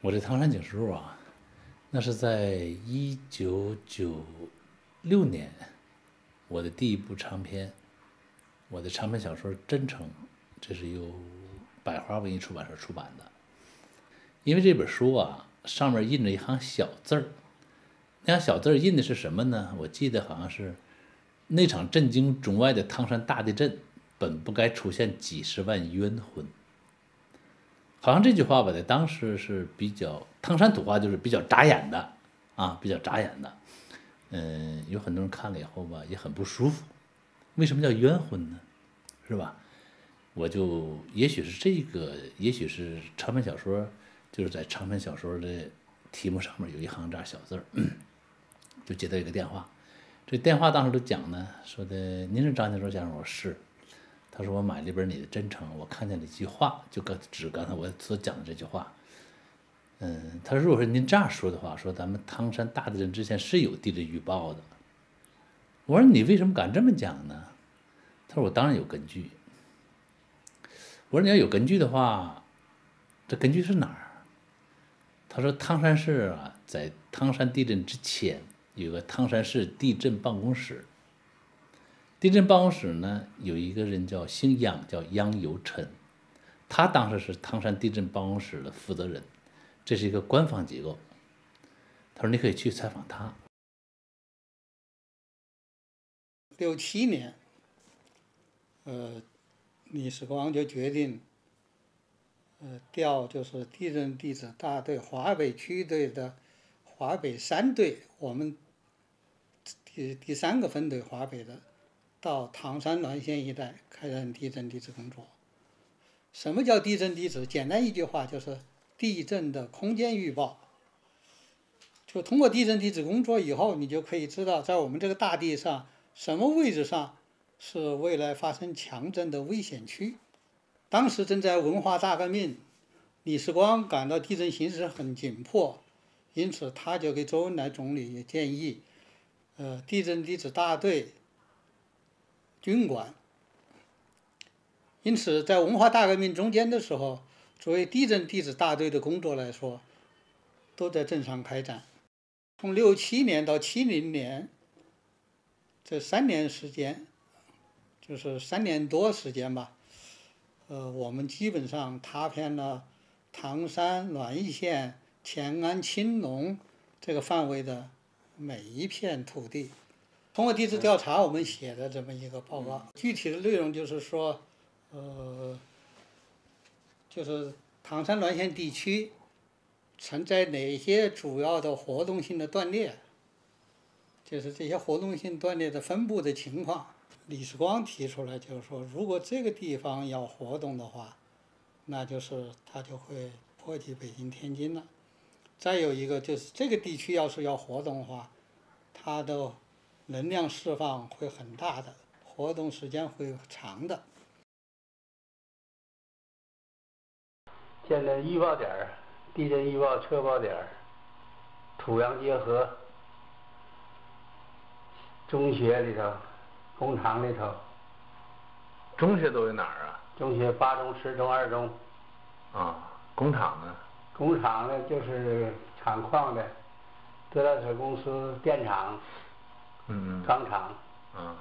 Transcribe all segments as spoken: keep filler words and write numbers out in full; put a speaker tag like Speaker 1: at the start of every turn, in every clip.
Speaker 1: 我这唐山警示录啊，那是在一九九六年，我的第一部长篇，我的长篇小说《真诚》，这是由百花文艺出版社出版的。因为这本书啊，上面印着一行小字儿，那行小字儿印的是什么呢？我记得好像是那场震惊中外的唐山大地震，本不该出现几十万冤魂。好像这句话吧，在当时是比较唐山土话，就是比较扎眼的啊，比较扎眼的。嗯，有很多人看了以后吧，也很不舒服。为什么叫冤魂呢？是吧？我就也许是这个，也许是长篇小说，就是在长篇小说的题目上面有一行这样小字儿，就接到一个电话。这电话当时都讲呢，说的您是张教授先生，我说是。他说我买了一本你的真诚，我看见了一句话，就刚指刚才我所讲的这句话。嗯，他说如果说您这样说的话，说咱们唐山大地震之前是有地震预报的。我说你为什么敢这么讲呢？他说我当然有根据。我说你要有根据的话，这根据是哪儿？他说汤山市啊，在汤山地震之前有个汤山市地震办公室。地震办公室呢，有一个人叫姓杨，叫杨有琛，他当时是汤山地震办公室的负责人，这是一个官方机构。他说你可以去采访他。
Speaker 2: 六七年，呃，李世光就决定，呃，调就是地震地质大队华北区域队的华北三队，我们第第三个分队华北的，到唐山滦县一带开展地震地质工作。什么叫地震地质？简单一句话就是地震的空间预报。就通过地震地质工作以后，你就可以知道，在我们这个大地上，什么位置上是未来发生强震的危险区。当时正在文化大革命，李世光感到地震形势很紧迫，因此他就给周恩来总理也建议，呃，地震地质大队军管。因此，在文化大革命中间的时候，作为地震地质大队的工作来说，都在正常开展。从六七年到七零年这三年时间，就是三年多时间吧，呃，我们基本上踏遍了唐山、滦县、乾安、青龙这个范围的每一片土地。通过地质调查，我们写的这么一个报告，具体的内容就是说，呃，就是唐山滦县地区存在哪些主要的活动性的断裂，就是这些活动性断裂的分布的情况。李世光提出来就是说，如果这个地方要活动的话，那就是它就会波及北京、天津了。再有一个就是这个地区要是要活动的话，它的能量释放会很大的，活动时间会长的。
Speaker 3: 建了预报点儿，地震预报测报点儿，土洋结合，中学里头，工厂里头。
Speaker 4: 中学都有哪儿啊？
Speaker 3: 中学八中、十中、二中。
Speaker 4: 啊，工厂呢？
Speaker 3: 工厂呢就是厂矿的，德莱水公司电厂，
Speaker 4: 嗯
Speaker 3: 钢厂，
Speaker 4: 嗯，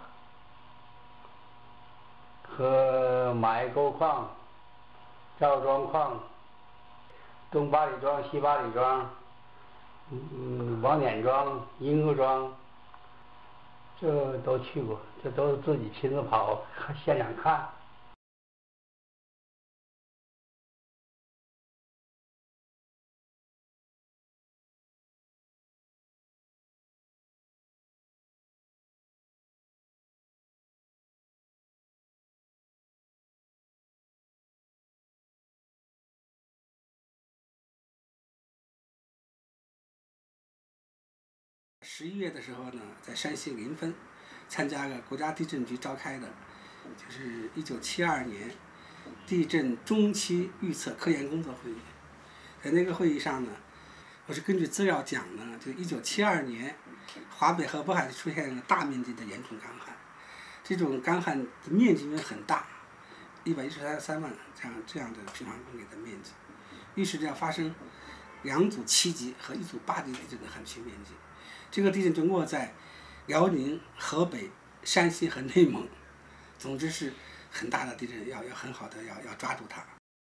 Speaker 3: 和埋沟矿、赵庄矿、东八里庄、西八里庄，嗯，王碾庄、银河庄，这都去过，这都是自己亲自跑现场看。
Speaker 5: 十一月的时候呢，在山西临汾参加了国家地震局召开的，就是一九七二年地震中期预测科研工作会议。在那个会议上呢，我是根据资料讲呢，就一九七二年华北和渤海出现了大面积的严重干旱，这种干旱的面积因为很大，一百一十三万这样这样的平方公里的面积，预示着要发生两组七级和一组八级地震的hạn区面积。这个地震就落在辽宁、河北、山西和内蒙，总之是很大的地震，要要很好的要要抓住它。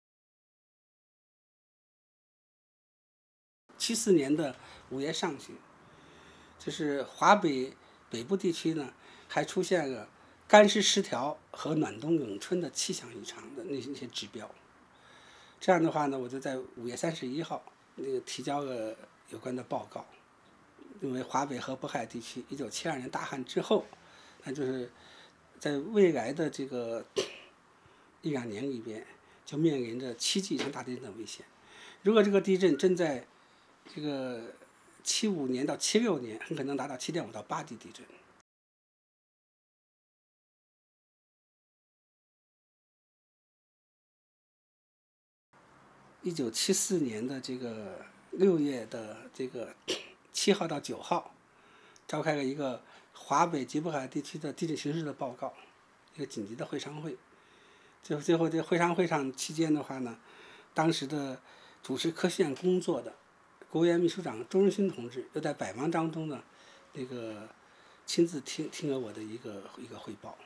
Speaker 5: 七四年的五月上旬，就是华北北部地区呢，还出现了干湿失调和暖冬永春的气象异常的那那些指标。这样的话呢，我就在五月三十一号那个提交了有关的报告。因为华北和渤海地区一九七二年大旱之后，那就是在未来的这个一两年里边，就面临着七级以上大地震的危险。如果这个地震真在这个七五年到七六年，很可能达到七点五到八级地震。一九七四年的这个六月的这个七号到九号，召开了一个华北及渤海地区的地震形势的报告，一个紧急的会商会。最后，最后这会商会上期间的话呢，当时的主持科学院工作的国务院秘书长周仁勋同志又在百忙当中呢，这个亲自听听了我的一个一个汇报。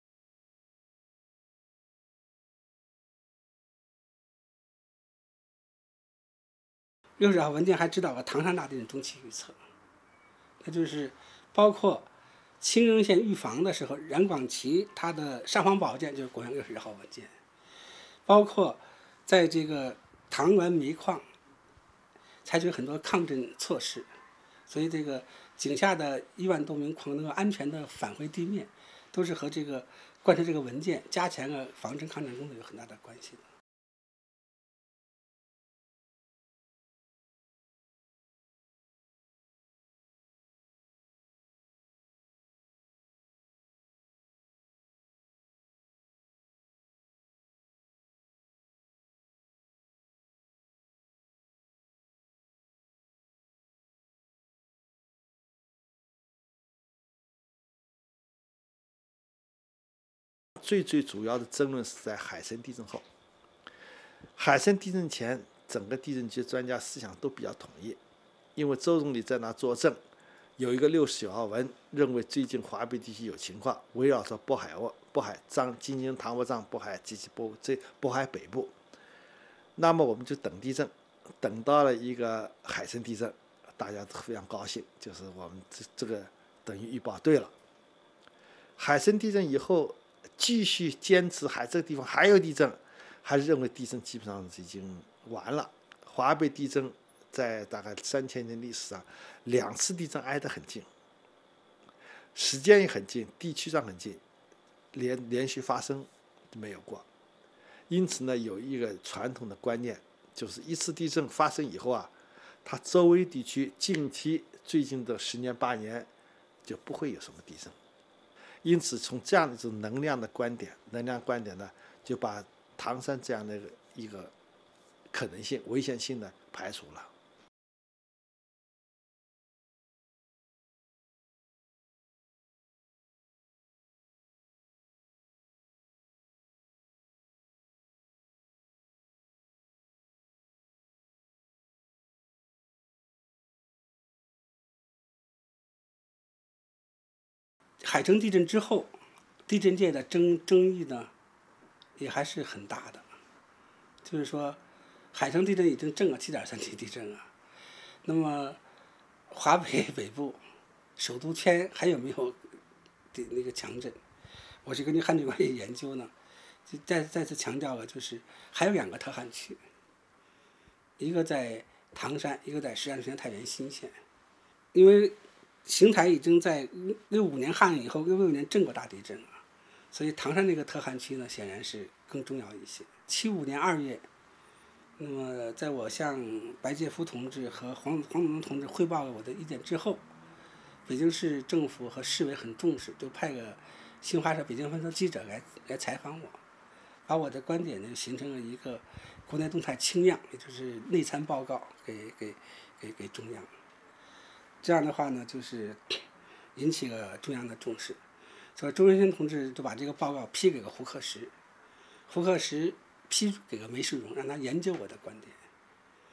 Speaker 5: 六十号文件还指导了唐山大地震中期预测，那就是包括清仍县预防的时候，冉广旗他的上方宝剑就是国元六十号文件，包括在这个唐滦煤矿采取很多抗震措施，所以这个井下的一万多名矿能够安全的返回地面，都是和这个贯彻这个文件加强了防震抗震工作有很大的关系的。
Speaker 6: 最最主要的争论是在海参地震后。海参地震前，整个地震局专家思想都比较统一，因为周总理在那作证，有一个六十九号文，认为最近华北地区有情况，围绕着渤海湾、渤海漳、京津唐博漳、渤海及其渤这渤海北部。那么我们就等地震，等到了一个海参地震，大家都非常高兴，就是我们这这个等于预报对了。海参地震以后，继续坚持还这个地方还有地震，还是认为地震基本上已经完了。华北地震在大概三千年历史上，两次地震挨得很近，时间也很近，地区上很近，连连续发生没有过。因此呢，有一个传统的观念，就是一次地震发生以后啊，它周围地区近期最近的十年八年就不会有什么地震。因此，从这样的一种能量的观点，能量观点呢，就把唐山这样的一个可能性、危险性呢排除了。
Speaker 5: 海城地震之后，地震界的争争议呢，也还是很大的。就是说，海城地震已经震了七点三级地震了，那么华北北部首都圈还有没有的那个强震？我是根据旱地管理研究呢，就再再次强调了，就是还有两个特旱区，一个在唐山，一个在石家庄太原新县，因为邢台已经在六五年旱以后，六六年震过大地震了，所以唐山那个特旱区呢，显然是更重要一些。七五年二月，那么在我向白介夫同志和黄黄祖东同志汇报了我的意见之后，北京市政府和市委很重视，就派个新华社北京分社记者来来采访我，把我的观点呢形成了一个国内动态清样，也就是内参报告给给给给中央。这样的话呢，就是引起了中央的重视，所以周仁勋同志就把这个报告批给了胡克时，胡克时批给了梅世荣，让他研究我的观点。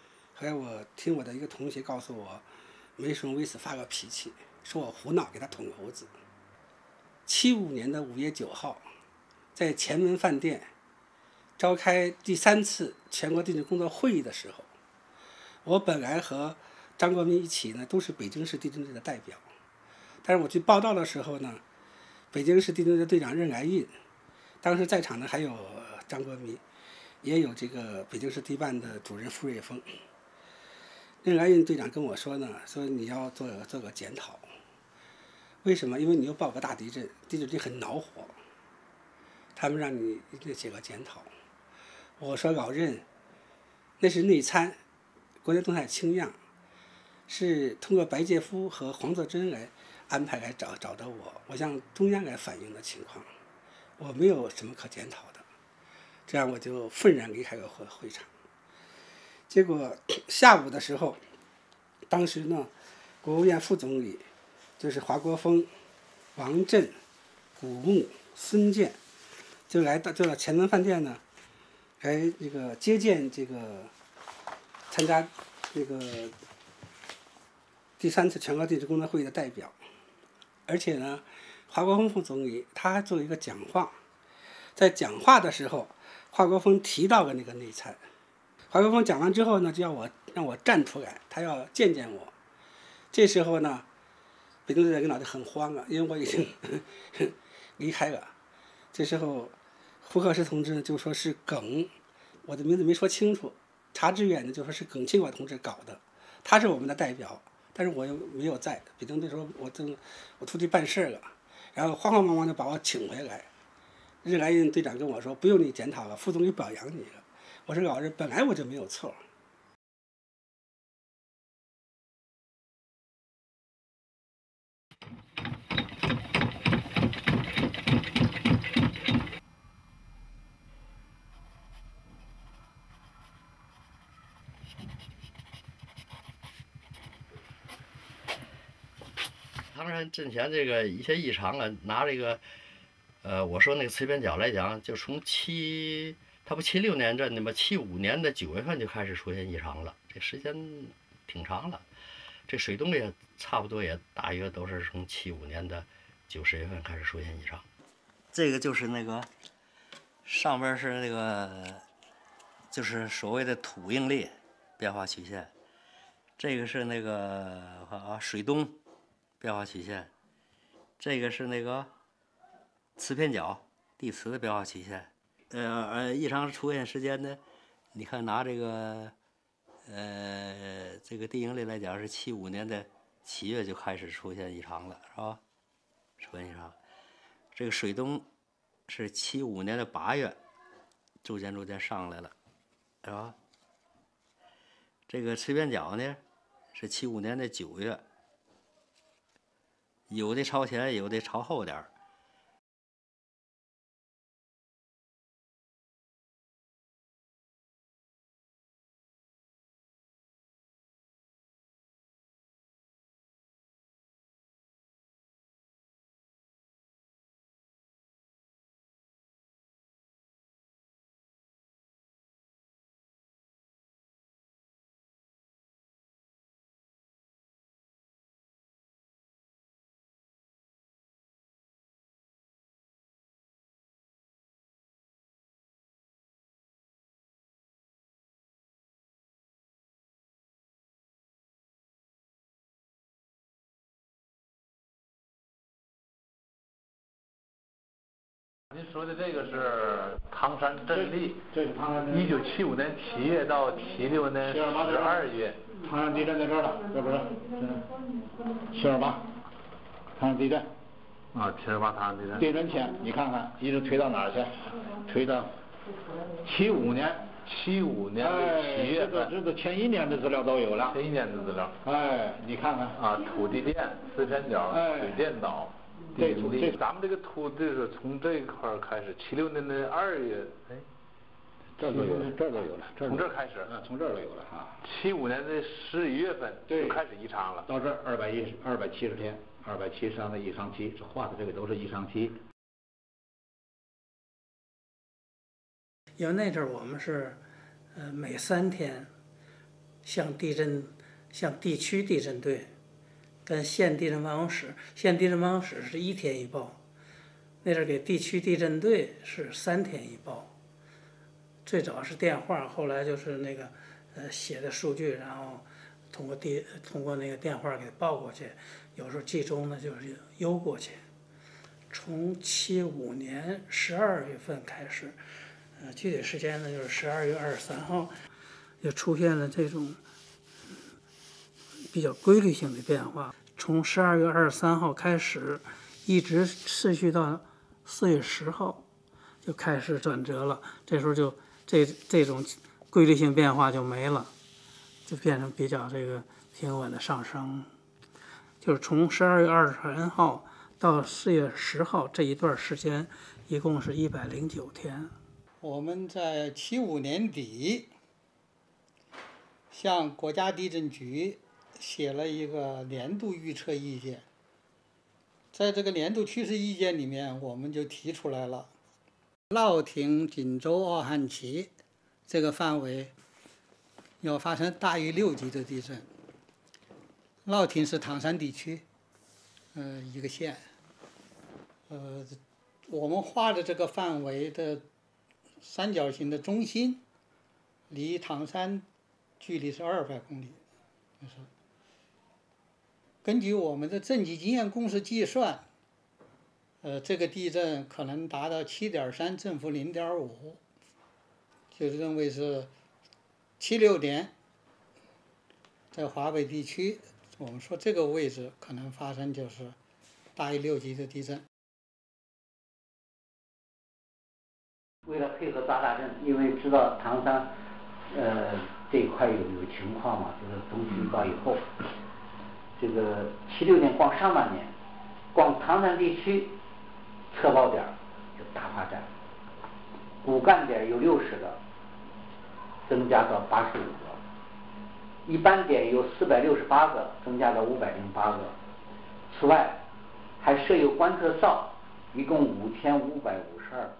Speaker 5: 后来我听我的一个同学告诉我，梅什为此发个脾气，说我胡闹，给他捅娄子。七五年的五月九号，在前门饭店召开第三次全国地震工作会议的时候，我本来和张国民一起呢，都是北京市地震队的代表，但是我去报道的时候呢，北京市地震队队长任来运，当时在场的还有张国民，也有这个北京市地办的主任傅瑞峰。任来运队长跟我说呢，说你要做做个检讨。为什么？因为你又报个大地震，地震队很恼火，他们让你一定写个检讨。我说老任，那是内参，国家动态清样，是通过白介夫和黄作珍来安排来找找的我，我向中央来反映的情况，我没有什么可检讨的。这样我就愤然离开了会会场。结果下午的时候，当时呢，国务院副总理就是华国锋、王震、古牧、孙健，就来到就到前门饭店呢，来这个接见这个参加这个第三次全国地质工作会议的代表，而且呢，华国锋副总理他还做一个讲话，在讲话的时候，华国锋提到了那个内参。华国锋讲完之后呢，就要我让我站出来，他要见见我。这时候呢，北京市的领导就很慌了，因为我已经离开了。这时候，胡克石同志呢就说是耿，我的名字没说清楚。查志远呢就说是耿清华同志搞的，他是我们的代表，但是我又没有在。北京队说我正我出去办事了，然后慌慌忙忙就把我请回来。任来运队长跟我说，不用你检讨了，副总理表扬你了。我说老任，本来我就没有错。
Speaker 7: 唐山震前这个一些异常啊，拿这个，呃，我说那个磁片角来讲，就从七，它不七六年震的吗？七五年的九月份就开始出现异常了，这时间挺长了。这水动也差不多也大约都是从七五年的九十月份开始出现异常。这个就是那个上边是那个，就是所谓的土应力变化曲线，这个是那个啊水东变化曲线，这个是那个磁片角地磁的变化曲线。呃呃，异常出现时间呢，你看拿这个呃这个地应力来讲，是七五年的七月就开始出现异常了，是吧？出现异常。这个水东是七五年的八月，逐渐逐渐上来了，是吧？这个磁片角呢，是七五年的九月，有的朝前，有的朝后点儿。
Speaker 4: 您说的这个是唐山震力，
Speaker 8: 这是唐山震力。
Speaker 4: 一九七五年七月到七六年十二月。
Speaker 8: 唐山地震在这儿了，这不是？七二八，唐山地震。
Speaker 4: 啊，七二八唐山地震。
Speaker 8: 地震前你看看，一直推到哪儿去？推到七五年。
Speaker 4: 七五年的七月份。
Speaker 8: 哎，这个前一年的资料都有了。
Speaker 4: 前一年的资料。
Speaker 8: 哎，你看看。
Speaker 4: 啊，土地电、磁片角、水电岛。
Speaker 8: 这
Speaker 4: 这咱们这个土地是从这一块开始，七六年的二月，哎，
Speaker 8: 这都有了，这都有了，
Speaker 4: 从这开始，
Speaker 8: 啊，从这儿都有了啊。
Speaker 4: 七五年的十一月份就开始异常了，
Speaker 8: 到这二百一二百七十天，二百七十天的异常期，这画的这个都是异常期。
Speaker 2: 因为那阵儿我们是，呃，每三天向地震向地区地震队跟县地震办公室，县地震办公室是一天一报，那阵给地区地震队是三天一报。最早是电话，后来就是那个呃写的数据，然后通过地通过那个电话给报过去，有时候集中呢就是邮过去。从七五年十二月份开始，呃具体时间呢就是十二月二十三号，就出现了这种比较规律性的变化。从十二月二十三号开始，一直持续到四月十号，就开始转折了。这时候就这这种规律性变化就没了，就变成比较这个平稳的上升。就是从十二月二十三号到四月十号这一段时间，一共是一百零九天。我们在七五年底向国家地震局写了一个年度预测意见，在这个年度趋势意见里面，我们就提出来了，乐亭、锦州、奥汉旗这个范围要发生大于六级的地震。乐亭是唐山地区，呃，一个县，呃，我们画的这个范围的三角形的中心，离唐山距离是二百公里，就是根据我们的震级经验公式计算，呃，这个地震可能达到七点三，振幅零点五，就认为是七六年在华北地区，我们说这个位置可能发生就是大于六级的地震。
Speaker 9: 为了配合抓大震，因为知道唐山呃这一块有有情况嘛，就是中期预报以后，这个七六年光上半年，光唐山地区测报点就大发展，骨干点有六十个，增加到八十五个，一般点有四百六十八个，增加到五百零八个。此外，还设有观测哨，一共五千五百五十二个。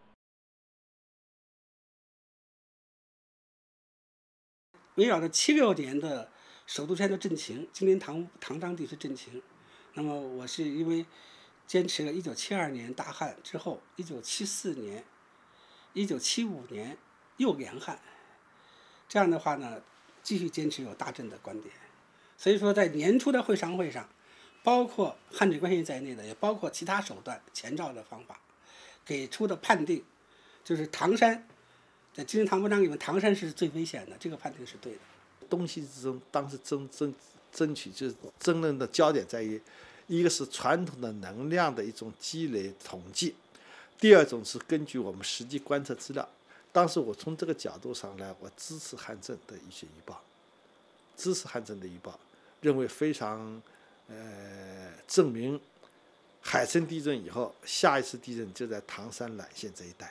Speaker 5: 围绕着七六年的首都圈的震情，今年唐唐张地区震情，那么我是因为坚持了一九七二年大旱之后，一九七四年、一九七五年又严旱，这样的话呢，继续坚持有大震的观点。所以说，在年初的会商会上，包括旱震关系在内的，也包括其他手段前兆的方法，给出的判定就是唐山。在精神唐不章里面，唐山是最危险的，这个判定是对的。
Speaker 6: 东西之争当时争争争取就是争论的焦点在于，一个是传统的能量的一种积累统计，第二种是根据我们实际观测资料。当时我从这个角度上来，我支持汉震的一些预报，支持汉震的预报，认为非常呃证明海参地震以后，下一次地震就在唐山缆线这一带。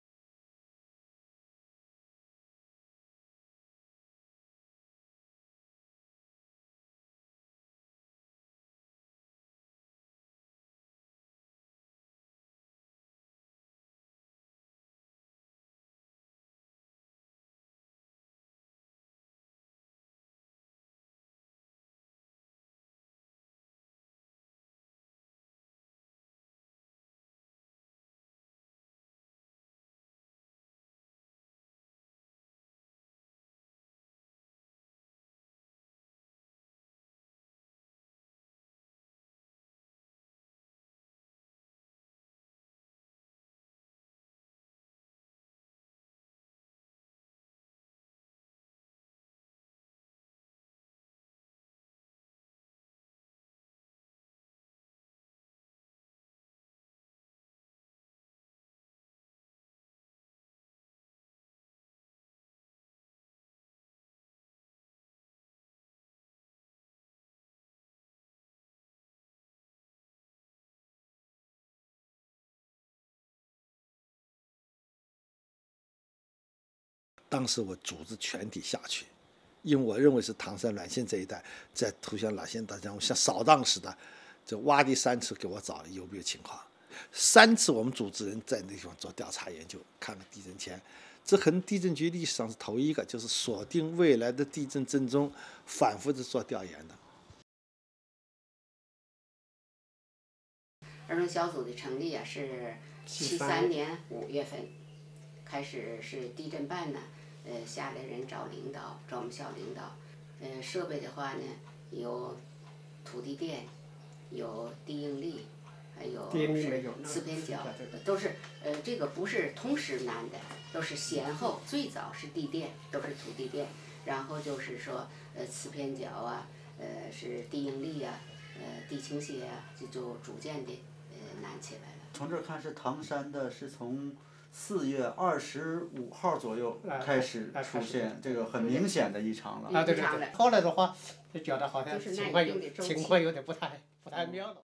Speaker 6: 当时我组织全体下去，因为我认为是唐山缆线这一带，在图像缆线大家像扫荡似的，就挖地三次给我找有没有情况。三次我们组织人在那地方做调查研究，看看地震前这可能地震局历史上是头一个，就是锁定未来的地震震中，反复的做调研的。
Speaker 10: 儿童小组的成立啊，是七三年五月份开始，是地震办呢，呃，下来人找领导，找我们校领导。呃，设备的话呢，有土地电，有地应力，还有磁偏角，都是呃，这个不是同时拿的，都是先后。最早是地电，都是土地电，然后就是说呃磁偏角啊，呃是地应力啊，呃地倾斜啊，就就逐渐的。难起来了。
Speaker 11: 从这儿看是唐山的，是从四月二十五号左右开始出现这个很明显的异常了。
Speaker 2: 啊，对对对。后来的话，就觉得好像情况有情况有点不太不太妙了。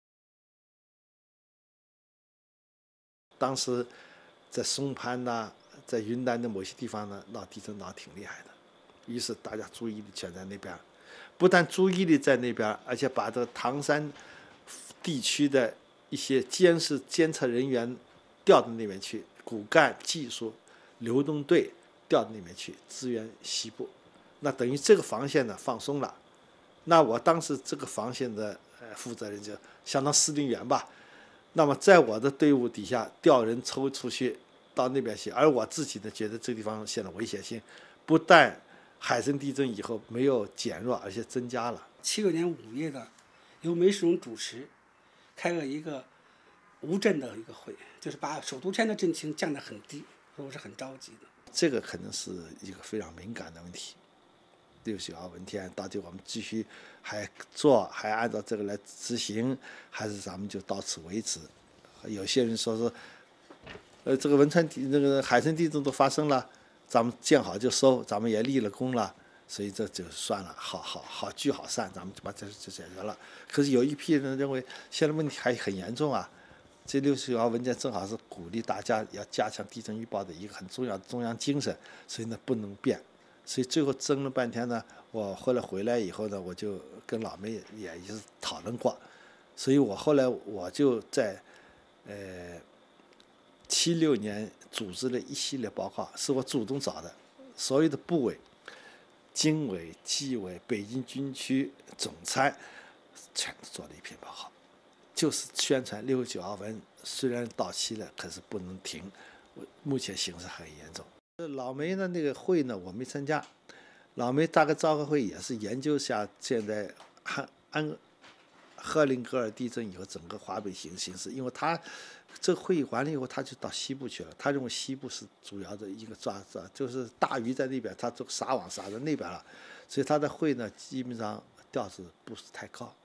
Speaker 6: 当时在松潘呐、在云南的某些地方呢，闹地震闹挺厉害的，于是大家注意力全在那边，不但注意力在那边，而且把这个唐山地区的一些监视监测人员调到那边去，骨干、技术、流动队调到那边去支援西部，那等于这个防线呢放松了。那我当时这个防线的呃负责人就相当司令员吧，那么在我的队伍底下调人抽出去到那边去，而我自己呢觉得这个地方现在危险性不但海参地震以后没有减弱，而且增加了。
Speaker 5: 七六年五月的，由梅世荣主持。开了一个无震的一个会，就是把首都圈的震情降得很低，所以我是很着急的。
Speaker 6: 这个可能是一个非常敏感的问题。六九幺文件到底我们继续还做，还按照这个来执行，还是咱们就到此为止？有些人说说，呃，这个汶川地那个海参地震都发生了，咱们见好就收，咱们也立了功了。所以这就算了，好好好聚好散，咱们就把这就解决了。可是有一批人认为现在问题还很严重啊。这六十九号文件正好是鼓励大家要加强地震预报的一个很重要的中央精神，所以呢不能变。所以最后争了半天呢，我后来回来以后呢，我就跟老梅也也是讨论过，所以我后来我就在呃七六年组织了一系列报告，是我主动找的，所有的部委。经委、纪委、北京军区总参，全都做了一篇报告，就是宣传六九号文虽然到期了，可是不能停，目前形势很严重。老梅的那个会呢，我没参加。老梅大概召开会也是研究下现在安安赫林格尔地震以后整个华北形形势，因为他这个会议完了以后，他就到西部去了。他认为西部是主要的一个抓抓，就是大鱼在那边，他都撒网撒在那边了，所以他的会呢，基本上调子不是太高。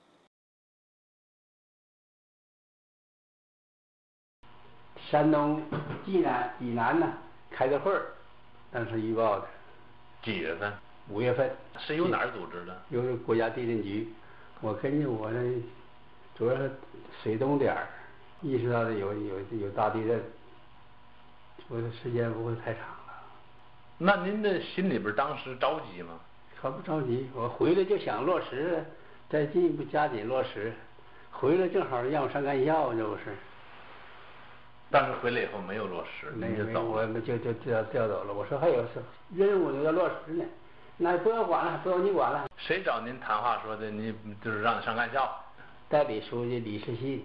Speaker 3: 山东济南以南呢开的会儿，当时预报的
Speaker 4: 几月份？
Speaker 3: 五月份。
Speaker 4: 是由哪儿组织的？
Speaker 3: 由国家地震局。我根据我的主要是水东点儿。意识到的有有有大地震，我的时间不会太长了。
Speaker 4: 那您的心里边当时着急吗？
Speaker 3: 可不着急，我回来就想落实，再进一步加紧落实。回来正好让我上干校，这不是。
Speaker 4: 但是回来以后没有落实，
Speaker 3: 没没，
Speaker 4: 您就走了。
Speaker 3: 我们就就调调走了。我说还有事，任务要落实呢，那不要管了，不要你管了。
Speaker 4: 谁找您谈话说的？你就是让你上干校？
Speaker 3: 代理书记李世信。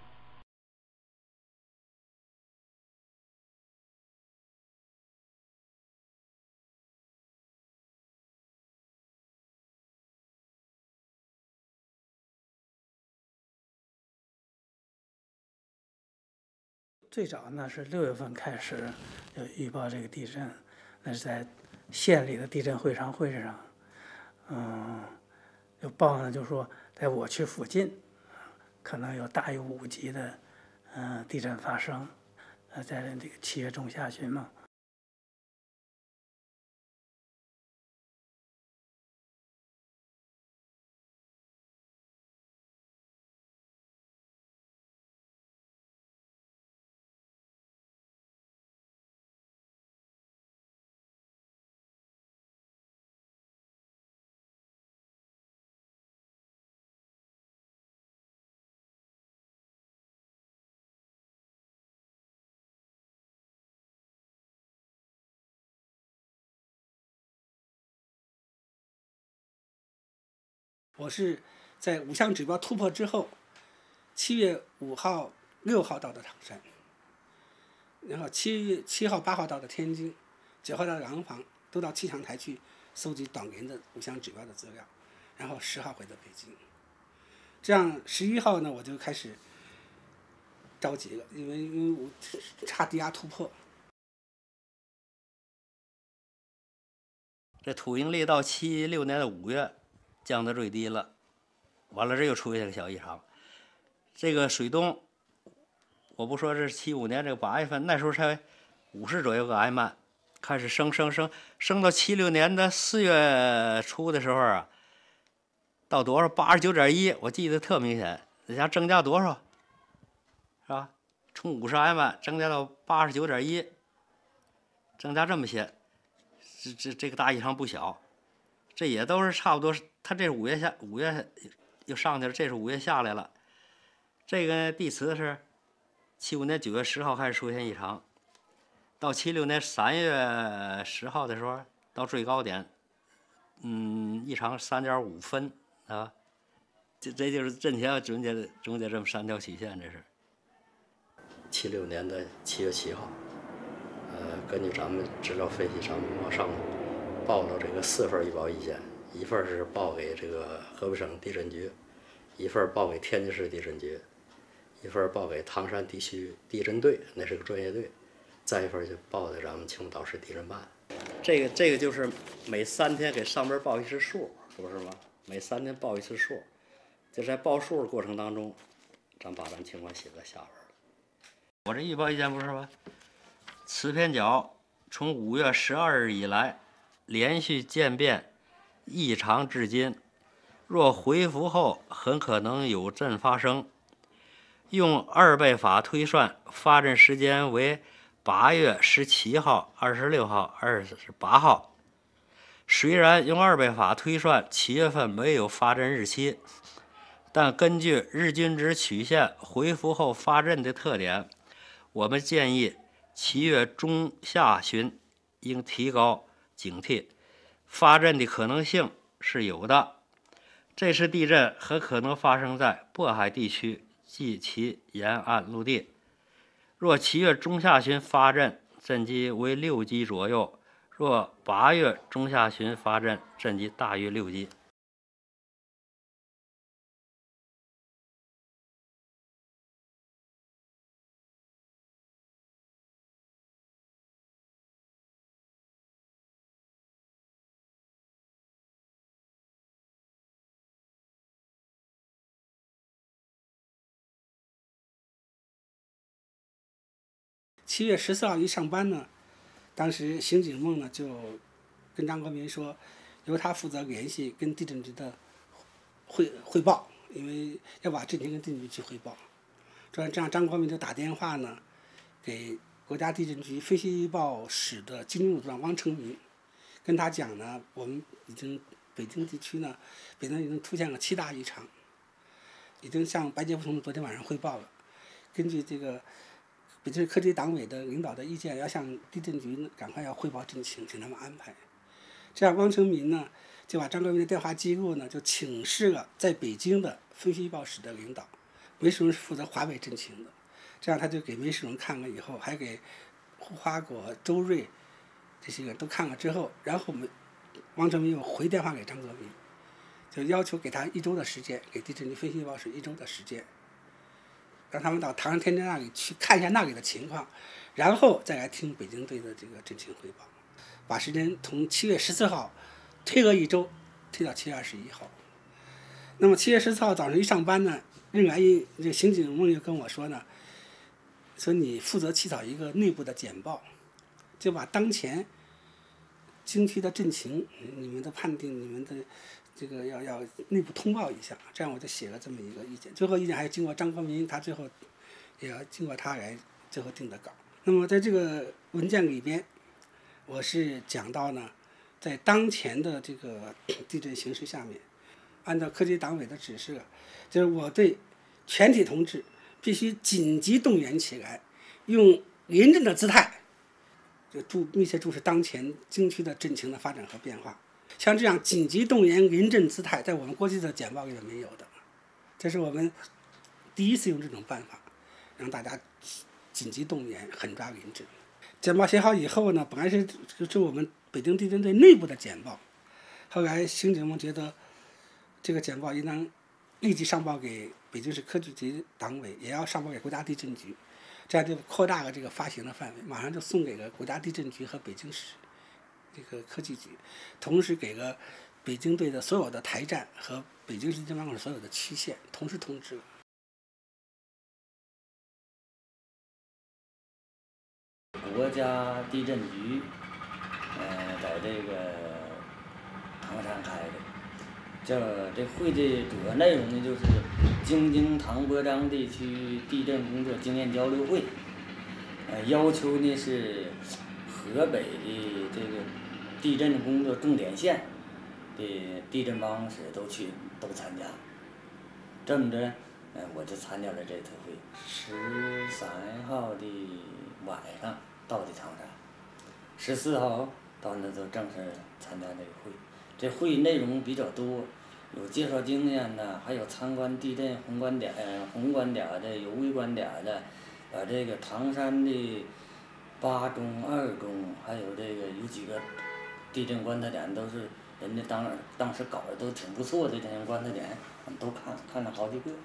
Speaker 2: 最早呢是六月份开始就预报这个地震，那是在县里的地震会常会上，嗯，就报呢就说在我区附近可能有大于五级的嗯、呃、地震发生，呃，在这个七月中下旬嘛。
Speaker 5: 我是在五项指标突破之后，七月五号、六号到的唐山，然后七月七号、八号到的天津，九号到的廊坊，都到气象台去搜集短源的五项指标的资料，然后十号回到北京。这样十一号呢，我就开始着急了，因为因为我差低压突破。
Speaker 7: 这土应力到七六年的五月降到最低了，完了这又出现个小异常。这个水东，我不说这是七五年这个八月份，那时候才五十左右个挨曼，开始升升升升到七六年的四月初的时候啊，到多少八十九点一，我记得特明显，人家增加多少，是吧？从五十挨曼增加到八十九点一，增加这么些。这这这个大异常不小，这也都是差不多。它这是五月下五月又上去了，这是五月下来了。这个地磁是七五年九月十号开始出现异常，到七六年三月十号的时候到最高点，嗯，异常三点五分啊。这这就是震前中间中间这么三条曲线，这是。七六年的七月七号。呃，根据咱们资料分析，咱们往上报了这个四份预报意见，一份是报给这个河北省地震局，一份报给天津市地震局，一份报给唐山地区地震队，那是个专业队，再一份就报给咱们青岛市地震办。这个这个就是每三天给上边报一次数，不是吗？每三天报一次数，就在报数的过程当中，咱把咱情况写在下边了。我这预报意见不是吗？磁偏角从五月十二日以来连续渐变异常至今，若回复后很可能有震发生。用二倍法推算，发震时间为八月十七号、二十六号、二十八号。虽然用二倍法推算七月份没有发震日期，但根据日均值曲线回复后发震的特点，我们建议七月中下旬应提高警惕，发震的可能性是有的。这次地震很可能发生在渤海地区及其沿岸陆地。若七月中下旬发震，震级为六级左右；若八月中下旬发震，震级大于六级。
Speaker 5: 七月十四号一上班呢，当时邢景梦呢就跟张国民说，由他负责联系跟地震局的汇汇报，因为要把震情跟地震局去汇报。这样这样张国民就打电话呢，给国家地震局分析预报室的经经组长汪成民，跟他讲呢，我们已经北京地区呢，北京已经出现了七大异常，已经向白洁夫同志昨天晚上汇报了，根据这个。北京市科级党委的领导的意见，要向地震局赶快要汇报震情，请他们安排。这样，汪成民呢就把张国民的电话记录呢就请示了在北京的分析预报室的领导，梅世荣是负责华北震情的。这样，他就给梅世荣看了以后，还给胡华国、周瑞这些人都看了之后，然后我们汪成民又回电话给张国民，就要求给他一周的时间，给地震局分析预报室一周的时间。让他们到唐山、天津那里去看一下那里的情况，然后再来听北京队的这个震情汇报，把时间从七月十四号推了一周，推到七月二十一号。那么七月十四号早上一上班呢，任来一这刑警梦就跟我说呢，说你负责起草一个内部的简报，就把当前经区的震情、你们的判定、你们的。这个要要内部通报一下，这样我就写了这么一个意见。最后意见还经过张国民，他最后也要经过他来最后定的稿。那么在这个文件里边，我是讲到呢，在当前的这个地震形势下面，按照科级党委的指示，就是我对全体同志必须紧急动员起来，用临阵的姿态，就注密切注视当前经区的震情的发展和变化。 像这样紧急动员临阵姿态，在我们过去的简报里是没有的，这是我们第一次用这种办法，让大家紧急动员，狠抓临阵。简报写好以后呢，本来是是我们北京地震队内部的简报，后来刑警们觉得这个简报应当立即上报给北京市科技局党委，也要上报给国家地震局，这样就扩大了这个发行的范围，马上就送给了国家地震局和北京市这个科技局，同时给了北京队的所有的台站和北京市地震办公室所有的区县同时通知了。
Speaker 12: 国家地震局，呃，在这个唐山开的。这这会的主要内容呢，就是京津唐博章地区地震工作经验交流会。呃，要求呢是河北的这个地震工作重点县的地震办公室都去都参加。这么着，呃，我就参加了这次会。十三号的晚上到的唐山，十四号到那就正式参加这个会。这会内容比较多，有介绍经验的，还有参观地震宏观点、呃、宏观点的，有微观点的，把这个唐山的八中、二中，还有这个有几个地震观测点都是人家当当时搞的都挺不错的这些观测点，我们都看看了好几个。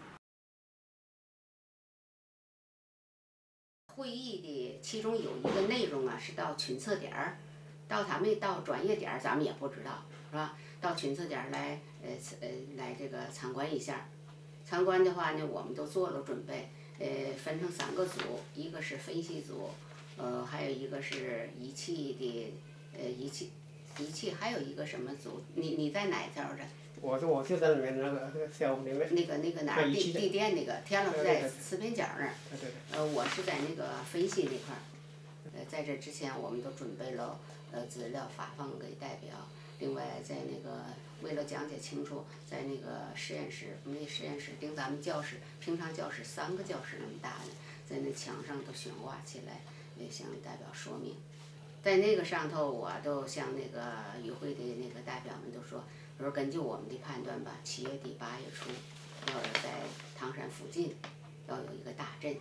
Speaker 10: 会议的其中有一个内容啊，是到群测点儿，到他们到专业点儿，咱们也不知道。是吧？到群测点儿来，呃呃，来这个参观一下。参观的话呢，我们都做了准备，呃，分成三个组，一个是分析组，呃，还有一个是仪器的，呃，仪器，仪器，还有一个什么组？你你在哪头的？
Speaker 13: 我就我就在里面那个那个项目里面。
Speaker 10: 那个那个哪儿？地地电那个，田老师在四边角那儿。
Speaker 13: 对对对。
Speaker 10: 呃，我是在那个分析那块儿。呃，在这之前，我们都准备了呃资料发放给代表。另外，在那个为了讲解清楚，在那个实验室，我们那实验室跟咱们教室平常教室三个教室那么大的，在那墙上都悬挂起来，也向代表说明。在那个上头，我都向那个与会的那个代表们都说，我说根据我们的判断吧，七月底八月初，要在唐山附近要有一个大震。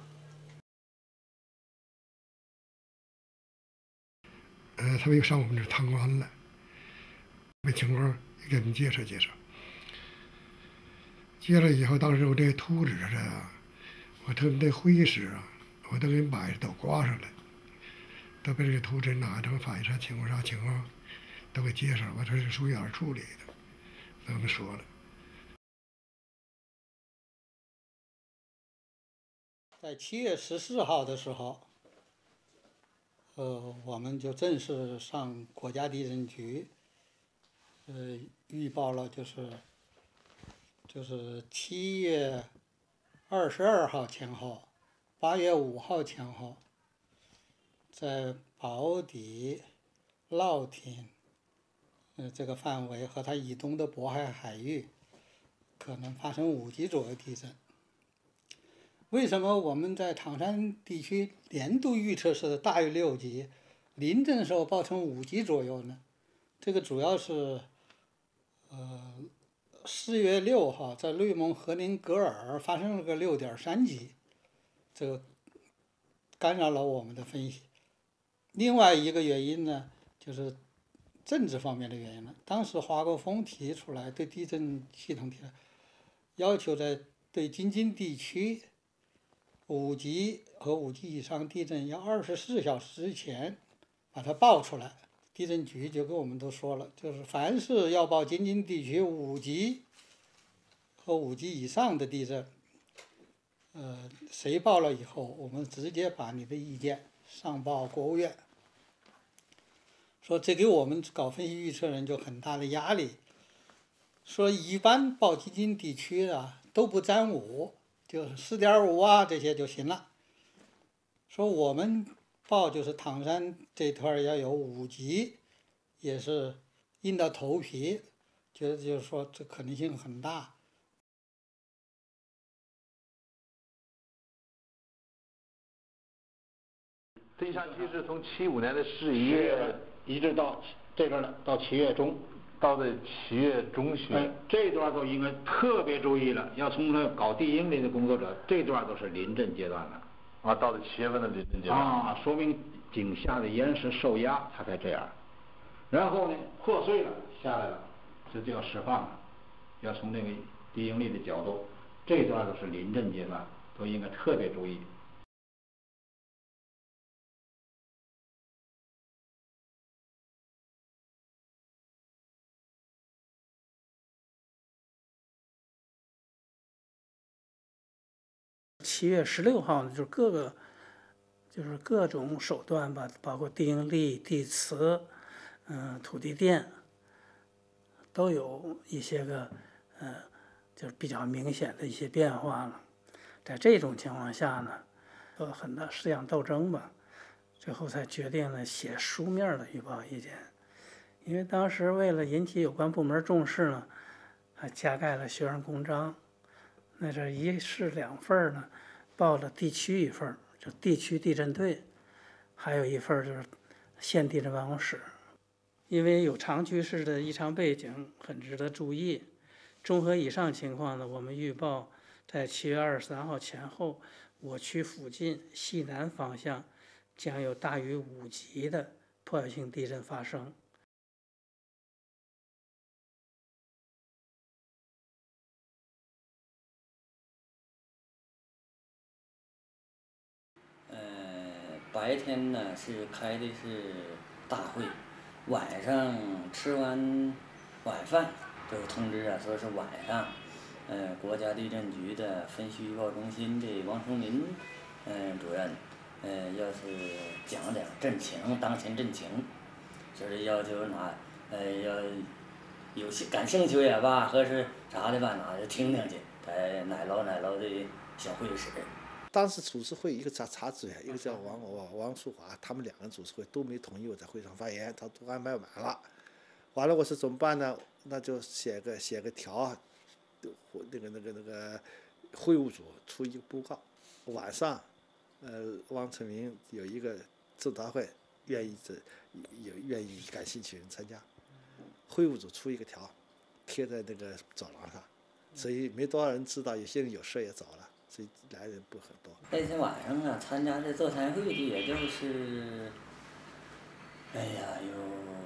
Speaker 14: 呃，他们又上我们这参观了。把情况给他们介绍介绍，介绍以后，当时我这图纸啊，我他们在会议室啊，我都给买都挂上了，都把这个图纸拿成反映啥情况啥情况，都给介绍了。我这是属于哪处理的，都给说了。
Speaker 2: 在七月十四号的时候，呃，我们就正式上国家地震局。呃，预报了就是就是七月二十二号前后，八月五号前后，在宝坻、乐亭，呃这个范围和它以东的渤海海域，可能发生五级左右地震。为什么我们在唐山地区年度预测是大于六级，临震时候报成五级左右呢？这个主要是。呃，四月六号在内蒙和宁格尔发生了个六点三级，这个干扰了我们的分析。另外一个原因呢，就是政治方面的原因了。当时华国锋提出来对地震系统提出来要求，在对京津地区五级和五级以上地震要二十四小时之前把它报出来。地震局就跟我们都说了，就是凡是要报京津地区五级和五级以上的地震，呃，谁报了以后，我们直接把你的意见上报国务院。说这给我们搞分析预测人就很大的压力。说一般报京津地区的都不沾五，就是四点五啊这些就行了。说我们。报就是唐山这块要有五级，也是硬到头皮，觉得就是说这可能性很大。
Speaker 4: 这一上去是从七五年的十一月
Speaker 8: 一直到这边呢，到七月中，
Speaker 4: 到的七月中旬。
Speaker 8: 哎，这段都应该特别注意了。要从那搞地应力的工作者，这段都是临阵阶段了。
Speaker 4: 啊，到了七月份的临阵阶段。
Speaker 8: 啊，说明井下的岩石受压，它才这样。然后呢，破碎了下来了，这就要释放了。要从那个地应力的角度，这段都是临阵阶段，都应该特别注意。
Speaker 2: 七月十六号呢，就是各个，就是各种手段吧，包括地应力、地磁，嗯、呃，土地电，都有一些个，呃，就是比较明显的一些变化了。在这种情况下呢，有很大思想斗争吧，最后才决定呢写书面的预报意见。因为当时为了引起有关部门重视呢，还加盖了学生公章。那这一式两份呢，报了地区一份，就地区地震队，还有一份就是县地震办公室。因为有长居式的异常背景，很值得注意。综合以上情况呢，我们预报在七月二十三号前后，我区附近西南方向将有大于五级的破坏性地震发生。
Speaker 12: 白天呢是开的是大会，晚上吃完晚饭就通知啊，说是晚上，呃，国家地震局的分析预报中心的王成民，嗯、呃，主任，呃，要是讲讲震情，当前震情，就是要求哪，呃，要有些感兴趣也罢，或是啥的吧，哪就听听去，在哪楼哪楼的小会议室。
Speaker 6: 当时主持会一个查查志远，一个叫王王王淑华，他们两个人主持会都没同意我在会上发言，他都安排满了。完了，我说怎么办呢？那就写个写个条，那个那个那个会务组出一个布告，晚上，呃，王成民有一个座谈会，愿意这有愿意感兴趣人参加，会务组出一个条，贴在那个走廊上，所以没多少人知道，有些人有事也走了。所以来人不很多。
Speaker 12: 那天晚上啊，参加这座谈会的也就是，哎呀，有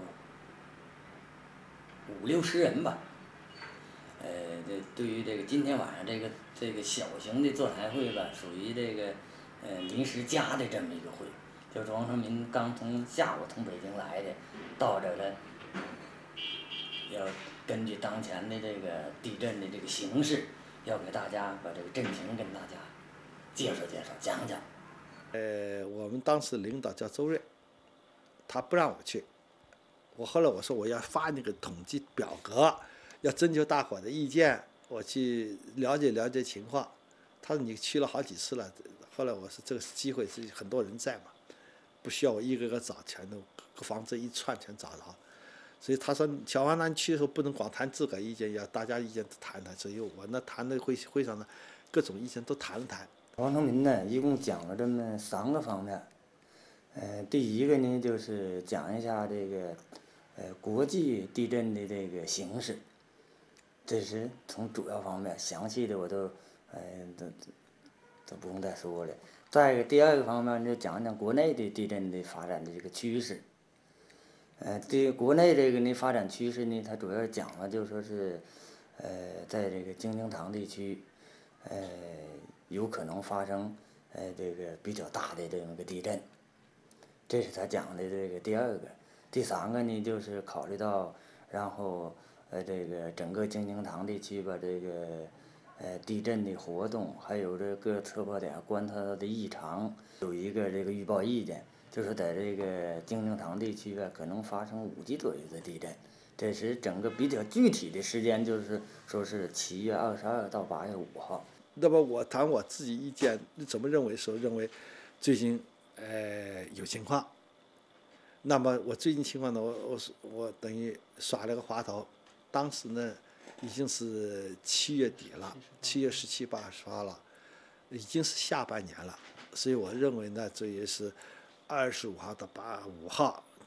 Speaker 12: 五六十人吧。呃，这对于这个今天晚上这个这个小型的座谈会吧，属于这个呃临时加的这么一个会，就是王成民刚从下午从北京来的，到这儿了，要根据当前的这个地震的这个形势。要给大家把这个震情跟大家介绍介绍讲讲。
Speaker 6: 呃，我们当时领导叫周瑞，他不让我去。我后来我说我要发那个统计表格，要征求大伙的意见，我去了解了解情况。他说你去了好几次了。后来我说这个机会是很多人在嘛，不需要我一个个找，全都房子一串全找着。所以他说小王南去的时候不能光谈自个意见，要大家意见都谈谈。所以我那谈的会会上呢，各种意见都谈了谈。
Speaker 12: 王成民呢，一共讲了这么三个方面。呃，第一个呢就是讲一下这个，呃，国际地震的这个形势。这是从主要方面，详细的我都，呃，都都不用再说了。再一个，第二个方面就讲讲国内的地震的发展的这个趋势。呃，对国内这个呢发展趋势呢，它主要讲了就说是，呃，在这个京津唐地区，呃，有可能发生呃这个比较大的这么个地震，这是他讲的这个第二个。第三个呢，就是考虑到，然后呃这个整个京津唐地区吧，这个呃地震的活动，还有这个测破点观测到的异常，有一个这个预报意见。就是在这个京津唐地区啊，可能发生五级左右的地震。这是整个比较具体的时间，就是说是七月二十二到八月五号。
Speaker 6: 那么我谈我自己意见，怎么认为说认为最近呃有情况。那么我最近情况呢，我我我等于耍了个滑头。当时呢已经是七月底了，七月十七八十号了，已经是下半年了。所以我认为呢，这也是。二十五号到八五号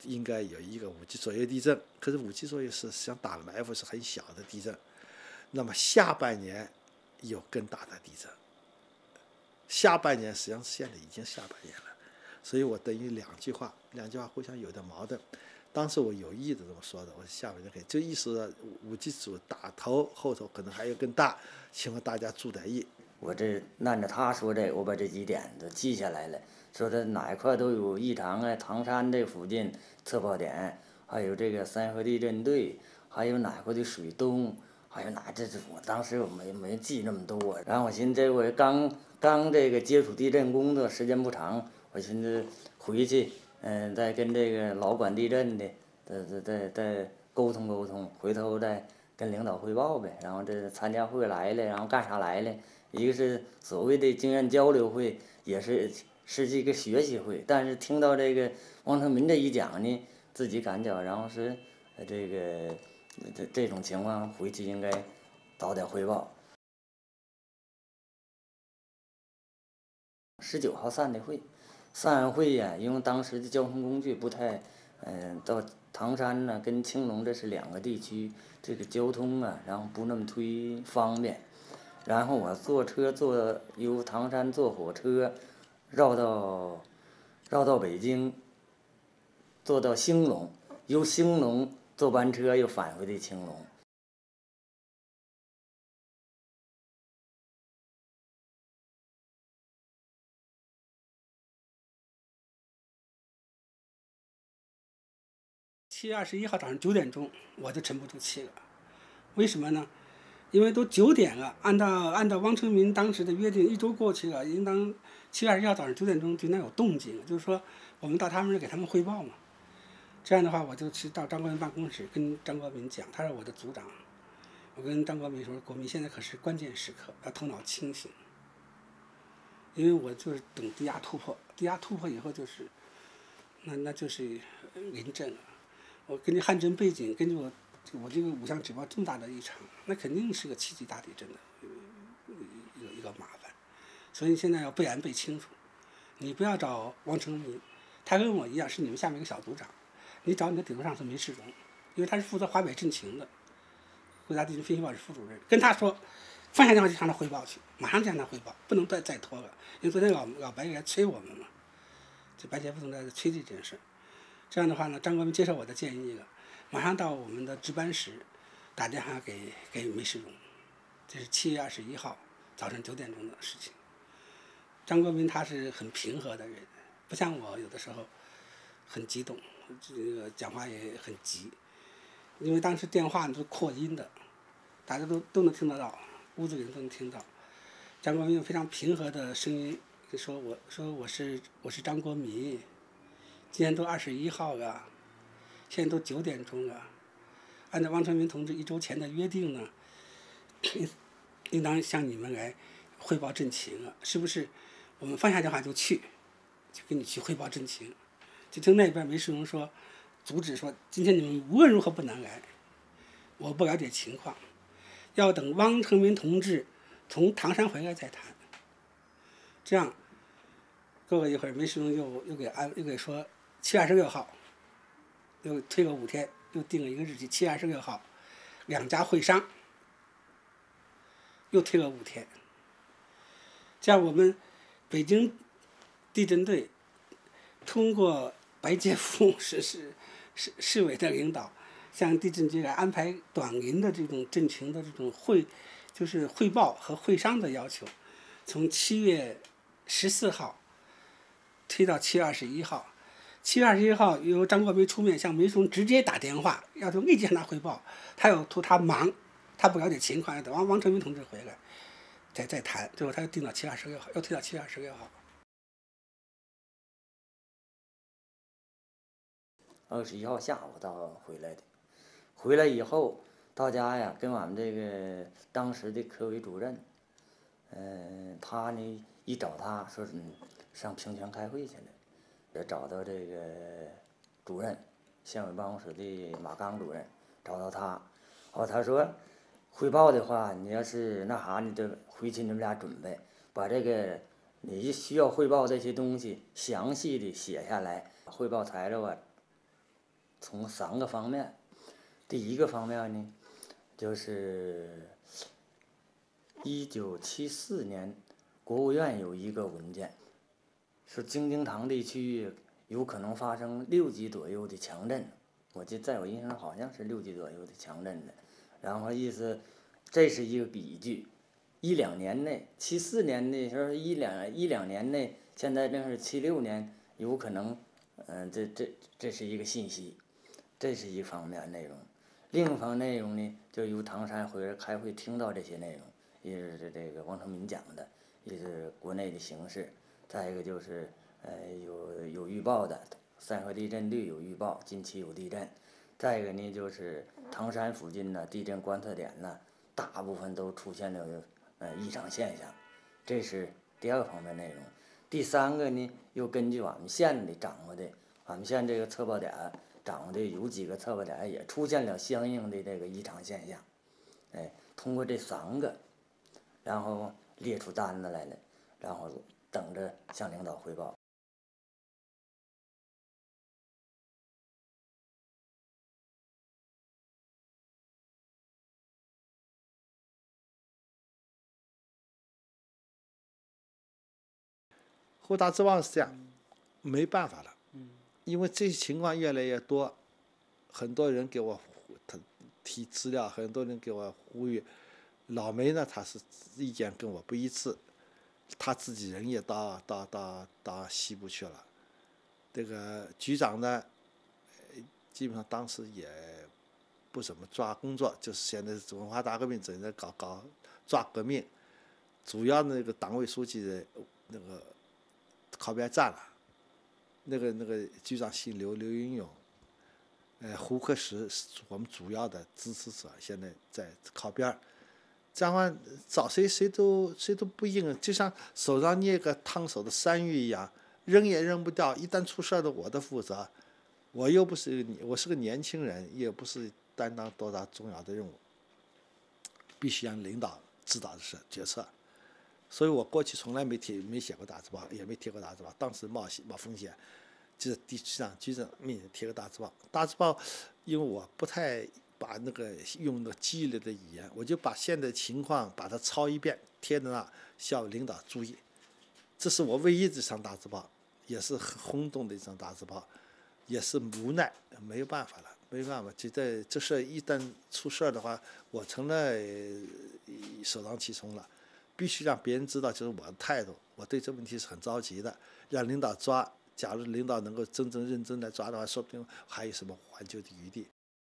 Speaker 6: 应该有一个五级左右地震，可是五级左右是实际上打了埋伏，是很小的地震。那么下半年有更大的地震，下半年实际上现在已经下半年了，所以我等于两句话，两句话互相有点矛盾。当时我有意的这么说的，我下半年可以，就意思五级组打头后头可能还有更大，希望大家注点意。
Speaker 12: 我这按照他说这，我把这几点都记下来了，说的哪一块都有异常啊，唐山这附近测报点，还有这个三河地震队，还有哪块的水东，还有哪这这我当时我没没记那么多，然后我寻思这我刚刚这个接触地震工作时间不长，我寻思回去嗯、呃、再跟这个老管地震的再再再再沟通沟通，回头再跟领导汇报呗。然后这参加会来了，然后干啥来了？一个是所谓的经验交流会，也是是一个学习会。但是听到这个王成民这一讲呢，自己感觉，然后是这个这这种情况回去应该早点汇报。十九号散的会，散完会呀，因为当时的交通工具不太，嗯、呃，到唐山呢跟青龙这是两个地区，这个交通啊，然后不那么忒方便。然后我坐车坐由唐山坐火车，绕到绕到北京，坐到兴隆，由兴隆坐班车又返回的青龙。
Speaker 5: 七月二十一号早上九点钟，我就沉不住气了。为什么呢？因为都九点了，按照按照汪成民当时的约定，一周过去了，应当七月二十一号早上九点钟就应该有动静，就是说我们到他们这给他们汇报嘛。这样的话，我就去到张国民办公室跟张国民讲，他是我的组长。我跟张国民说，国民现在可是关键时刻，要头脑清醒。因为我就是等低压突破，低压突破以后就是，那那就是临阵了。我根据汉震背景，根据我我这个五项指标这么大的异常，那肯定是个七级大地震的一个一个麻烦。所以现在要备案备清楚，你不要找王成民，他跟我一样是你们下面一个小组长，你找你的顶头上司梅世荣，因为他是负责华北震情的，国家地震分析报室副主任，跟他说，放下电话就向他汇报去，马上就向他汇报，不能再再拖了。因为昨天老老白也来催我们嘛，这白杰副总在催这件事。这样的话呢，张国民接受我的建议了，马上到我们的值班室打电话给给梅世荣，这是七月二十一号早晨九点钟的事情。张国民他是很平和的人，不像我有的时候很激动，这个讲话也很急，因为当时电话都是扩音的，大家都都能听得到，屋子里人都能听到。张国民用非常平和的声音说：“我说我是我是张国民。”今天都二十一号了，现在都九点钟了。按照汪成民同志一周前的约定呢，应当向你们来汇报震情了，是不是？我们放下电话就去，就跟你去汇报震情。就听那边梅世荣说，阻止说，今天你们无论如何不能来，我不了解情况，要等汪成民同志从唐山回来再谈。这样，过了一会儿，梅世荣又又给安又给说。七月二十六号，又推了五天，又定了一个日期，七月二十六号，两家会商，又推了五天。这样我们北京地震队通过白杰夫市市市市委的领导，向地震局来安排短临的这种震情的这种会，就是汇报和会商的要求，从七月十四号推到七月二十一号。七月二十一号由张国民出面向梅世荣直接打电话，要求立即向他汇报。他有图他忙，他不了解情况，要等王王成民同志回来再再谈。最后他又定到七月二十六号，又推到七月二十六号。
Speaker 12: 二十一号下午到回来的，回来以后到家呀，跟俺们这个当时的科委主任，嗯、呃，他呢一找他说嗯上平泉开会去了。也找到这个主任，县委办公室的马刚主任，找到他，哦，他说，汇报的话，你要是那啥，你就回去你们俩准备，把这个你需要汇报这些东西详细的写下来，汇报材料啊， 从三个方面。第一个方面呢，就是一九七四年，国务院有一个文件，说京津塘地区域有可能发生六级左右的强震，我记得在我印象好像是六级左右的强震的。然后意思，这是一个比据，一两年内，七四年的时候一两一两年内，现在正是七六年，有可能，嗯、呃，这这这是一个信息，这是一方面内容。另一方面内容呢，就由唐山回来开会听到这些内容，一是这个王成民讲的，一是国内的形势，再一个就是呃有有预报的三河地震率有预报，近期有地震。再一个呢，就是唐山附近呢地震观测点呢，大部分都出现了呃异常现象，这是第二方面内容。第三个呢，又根据俺们县里掌握的，俺们县这个测报点掌握的有几个测报点也出现了相应的这个异常现象，哎，通过这三个，然后列出单子来了，然后等着向领导汇报。
Speaker 6: 后大指望是这样，没办法了，因为这些情况越来越多，很多人给我提资料，很多人给我呼吁。老梅呢，他是意见跟我不一致，他自己人也到到到到西部去了。这个局长呢，基本上当时也不怎么抓工作，就是现在文化大革命正在搞搞抓革命，主要那个党委书记的那个靠边站了，那个那个局长姓刘，刘云勇，呃，胡克石是我们主要的支持者，现在在靠边儿，这样话找谁谁都谁都不应，就像手上捏个烫手的山芋一样，扔也扔不掉，一旦出事儿的我的负责，我又不是我是个年轻人，也不是担当多大重要的任务，必须让领导指导的是决策。所以我过去从来没贴没写过大字报，也没贴过大字报。当时冒险冒风险，就是地区上局长命令贴个大字报。大字报，因为我不太把那个用那个激烈的语言，我就把现在情况把它抄一遍，贴在那，叫领导注意。这是我唯一的一张大字报，也是很轰动的一张大字报，也是无奈，没有办法了，没办法。就在这事一旦出事儿的话，我成了首当其冲了。必须让别人知道，就是我的态度。我对这问题是很着急的，让领导抓。假如领导能够真正认真来抓的话，说不定还有什么挽救的余地。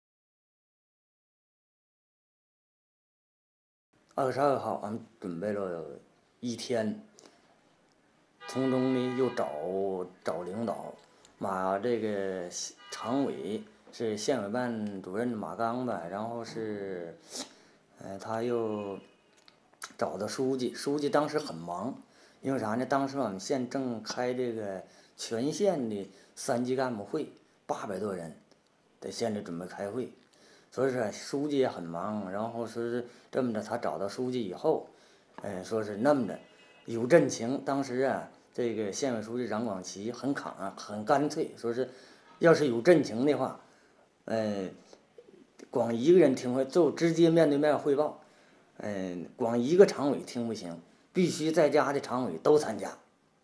Speaker 12: 二十二号，俺们准备了一天，从中呢又找找领导，马这个常委是县委办主任马刚吧，然后是，呃，他又。找到书记，书记当时很忙，因为啥呢？当时我们县正开这个全县的三级干部会，八百多人，在县里准备开会，所以说书记也很忙。然后说是这么着，他找到书记以后，嗯，说是那么着，有阵情。当时啊，这个县委书记张广奇很扛啊，很干脆，说是要是有阵情的话，嗯，光一个人听会就直接面对面汇报。嗯，光一个常委听不行，必须在家的常委都参加。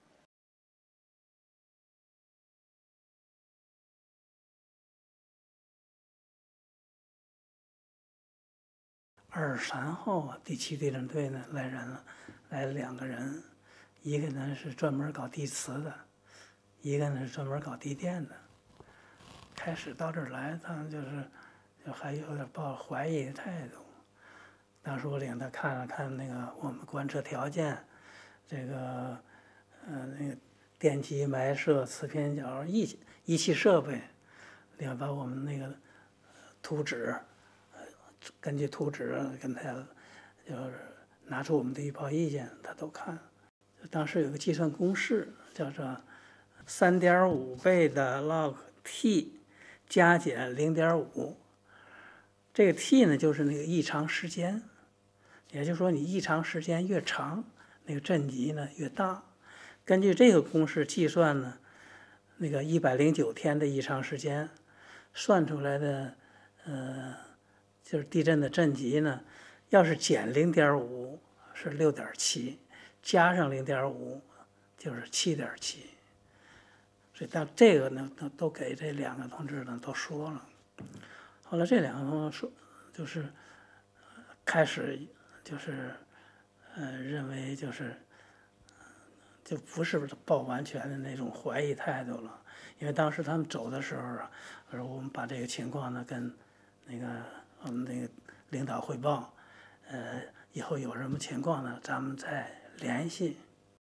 Speaker 2: 二十三号啊，第七地震队呢来人了，来了两个人，一个呢是专门搞地磁的，一个呢是专门搞地电的。开始到这儿来，他们就是就还有点抱怀疑的态度。当时我领他看了看那个我们观测条件，这个呃那个电机埋设、磁片角仪仪器设备，另外把我们那个图纸，呃根据图纸跟他就是拿出我们的预报意见，他都看。当时有个计算公式，叫做三点五倍的 log t 加减零点五，这个 t 呢就是那个异常时间。也就是说，你异常时间越长，那个震级呢越大。根据这个公式计算呢，那个一百零九天的异常时间， 算出来的，呃，就是地震的震级呢，要是减零点五是六点七，加上零点五就是七点七。所以到这个呢，都都给这两个同志呢都说了。后来这两个同志说，就是开始就是呃认为就是就不是抱完全的那种怀疑态度了，因为当时他们走的时候啊，而我们把这个情况呢跟那个我们那个领导汇报，呃，以后有什么情况呢，咱们再联系。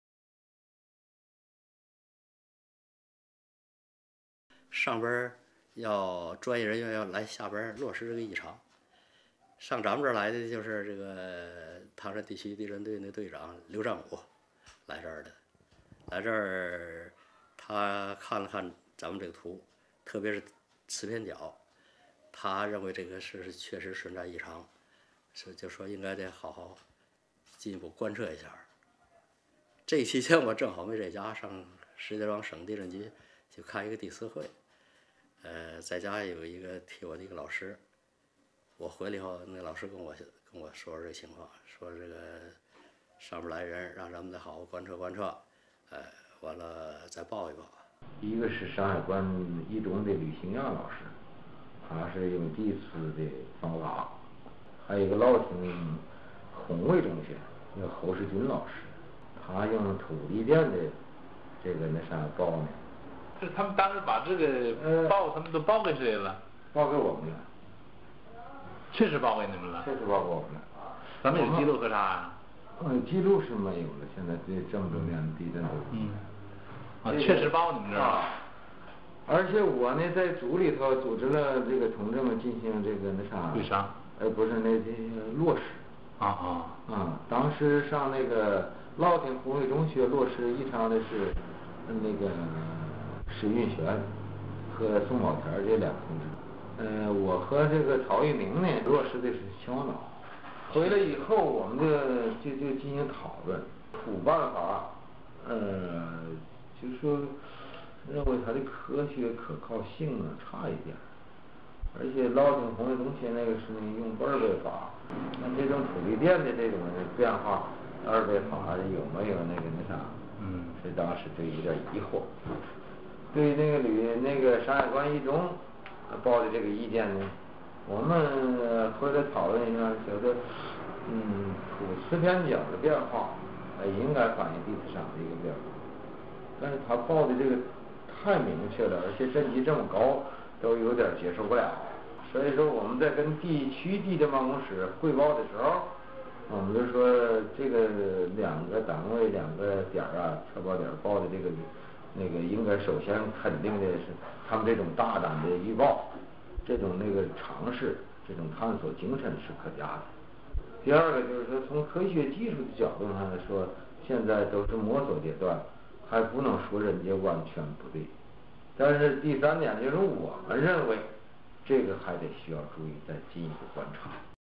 Speaker 7: 上边要专业人员要来下边落实这个异常。上咱们这儿来的就是这个唐山地区地震队那队长刘占武，来这儿的，来这儿他看了看咱们这个图，特别是磁片角，他认为这个是确实存在异常，是就说应该得好好进一步观测一下。这期间我正好没在家，上石家庄省地震局去开一个第四会。呃，在家有一个替我的一个老师，我回来以后，那老师跟我跟我说说这情况，说这个上面来人，让咱们再好好观测观测，呃，完了再报一报。
Speaker 8: 一个是山海关一中的吕兴亚老师，他是用地磁的方法，还有一个乐亭红卫中学那个侯世军老师，他用土地电的这个那啥报呢。
Speaker 4: 这他们当时把这个报，他们都报给谁了？
Speaker 8: 报给我们了。
Speaker 4: 确实报给你们了。
Speaker 8: 确实报给我们了。
Speaker 4: 咱们有记录和啥呀？
Speaker 8: 嗯，记录是没有了。现在这这么多年的地震都。
Speaker 4: 嗯。啊，确实报你们这儿了。
Speaker 8: 而且我呢，在组里头组织了这个同志们进行这个那啥。
Speaker 4: 会商。
Speaker 8: 呃，不是那这落实。
Speaker 4: 啊啊。
Speaker 8: 啊，当时上那个乐亭红卫中学落实异常的是那个。史运璇和宋宝田这两个同志，呃，我和这个曹玉明呢落实的是秦皇岛。回来以后，我们就就就进行讨论，土办法，呃，就说认为它的科学可靠性呢差一点，而且乐亭红卫中学那个是用二倍法，那这种土地电的这种变化，二倍法有没有那个那啥？嗯，这当时就有点疑惑。对那个旅那个山海关一中报的这个意见呢，我们回来讨论一下，觉得嗯土磁片角的变化，呃应该反映地磁上的一个变化，但是他报的这个太明确了，而且震级这么高，都有点接受不了。所以说我们在跟地区地震办公室汇报的时候，我们就说这个两个单位两个点啊，测报点报的这个。那个应该首先肯定的是，他们这种大胆的预报，这种那个尝试，这种探索精神是可嘉的。第二个就是说，从科学技术的角度上来说，现在都是摸索阶段，还不能说人家完全不对。但是第三点就是我们认为，这个还得需要注意再进一步观察。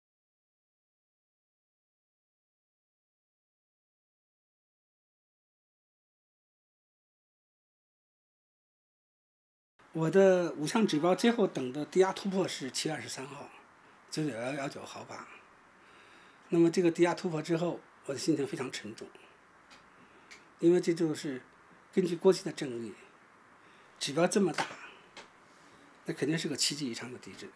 Speaker 5: 我的五项指标最后等的低压突破是七月二十三号，九九幺幺九毫八。那么这个低压突破之后，我的心情非常沉重，因为这就是根据过去的正例，指标这么大，那肯定是个七级以上的地震。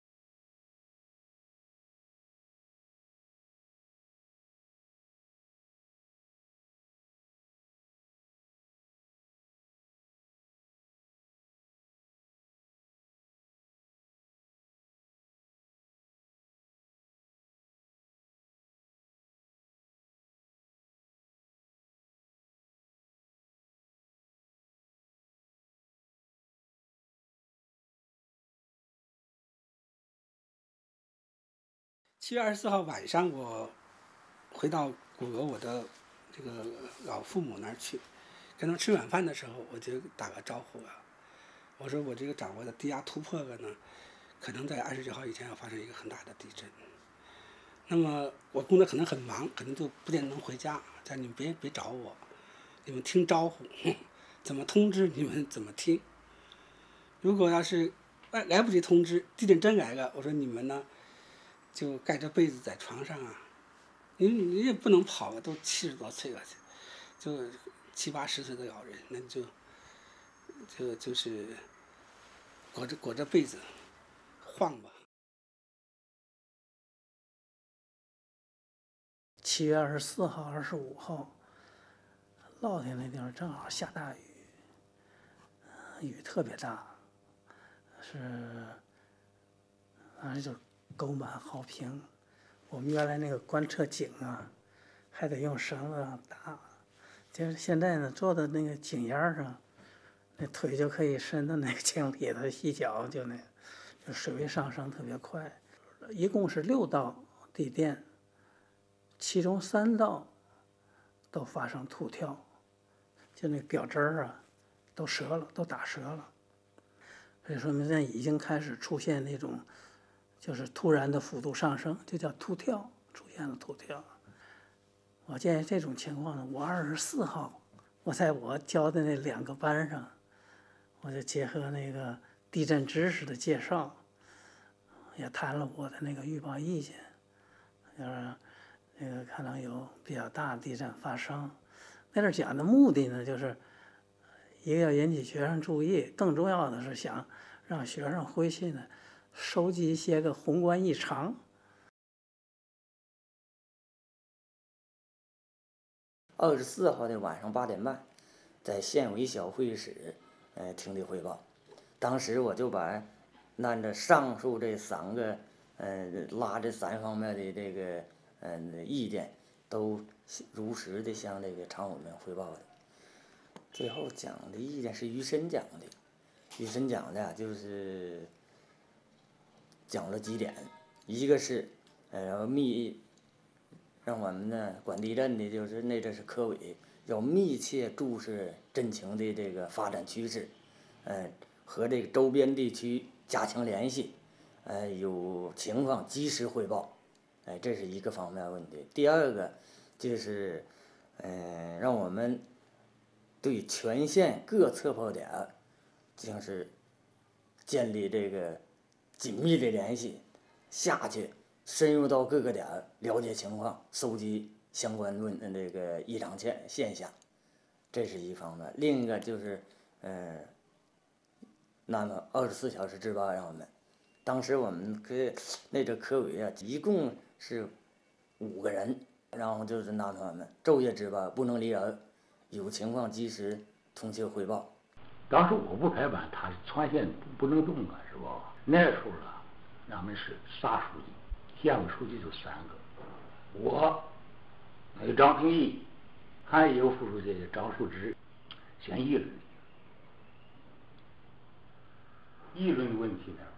Speaker 5: 七月二十四号晚上，我回到鼓楼我的这个老父母那儿去，跟他们吃晚饭的时候，我就打个招呼啊，我说我这个掌握的低压突破了呢，可能在二十九号以前要发生一个很大的地震。那么我工作可能很忙，可能就不见得能回家，但你们别别找我，你们听招呼，怎么通知你们怎么听。如果要是来来不及通知，地震真来了，我说你们呢，就盖着被子在床上啊，因为你也不能跑啊，都七十多岁了，就七八十岁的老人，那就就就是裹着裹着被子晃吧。
Speaker 15: 七月二十四号、二十五号，乐天那地方正好下大雨，雨特别大，是反正就沟满好平。我们原来那个观测井啊，还得用绳子打，就是现在呢，坐在那个井沿上，那腿就可以伸到那个井里头洗脚，就那，就水位上升特别快。一共是六道地电。其中三道都发生突跳，就那表针儿啊，都折了，都打折了。所以说明现在已经开始出现那种，就是突然的幅度上升，就叫突跳，出现了突跳。我建议这种情况呢，我二十四号，我在我教的那两个班上，我就结合那个地震知识的介绍，也谈了我的那个预报意见，就是。那个可能有比较大的地震发生，在这讲的目的呢，就是一个要引起学生注意，更重要的是想让学生回去呢收集一些个宏观异常。
Speaker 12: 二十四号的晚上八点半，在县委小会室，呃，听的汇报。当时我就把按照上述这三个，呃，拉这三方面的这个。嗯，意见都如实的向这个常委们汇报的。最后讲的意见是于深讲的，于深讲的就是讲了几点，一个是呃密让我们呢管地震的，就是那这是科委要密切注视震情的这个发展趋势，呃和这个周边地区加强联系，呃有情况及时汇报。哎，这是一个方面问题。第二个就是，嗯、呃，让我们对全县各测炮点就是建立这个紧密的联系，下去深入到各个点了解情况，收集相关问这个异常现现象，这是一方面。另一个就是，呃，那么二十四小时值班让我们。当时我们科那个科委啊，一共是五个人，然后就是拿他们昼夜值班，不能离人，有情况及时通气汇报。
Speaker 8: 当时我不排班，他是全县不能动啊，是吧？那时候啊，俺们是仨书记，县委书记就三个，我，那个张平义，还有一个副书记张树芝，先议论议论的问题呢。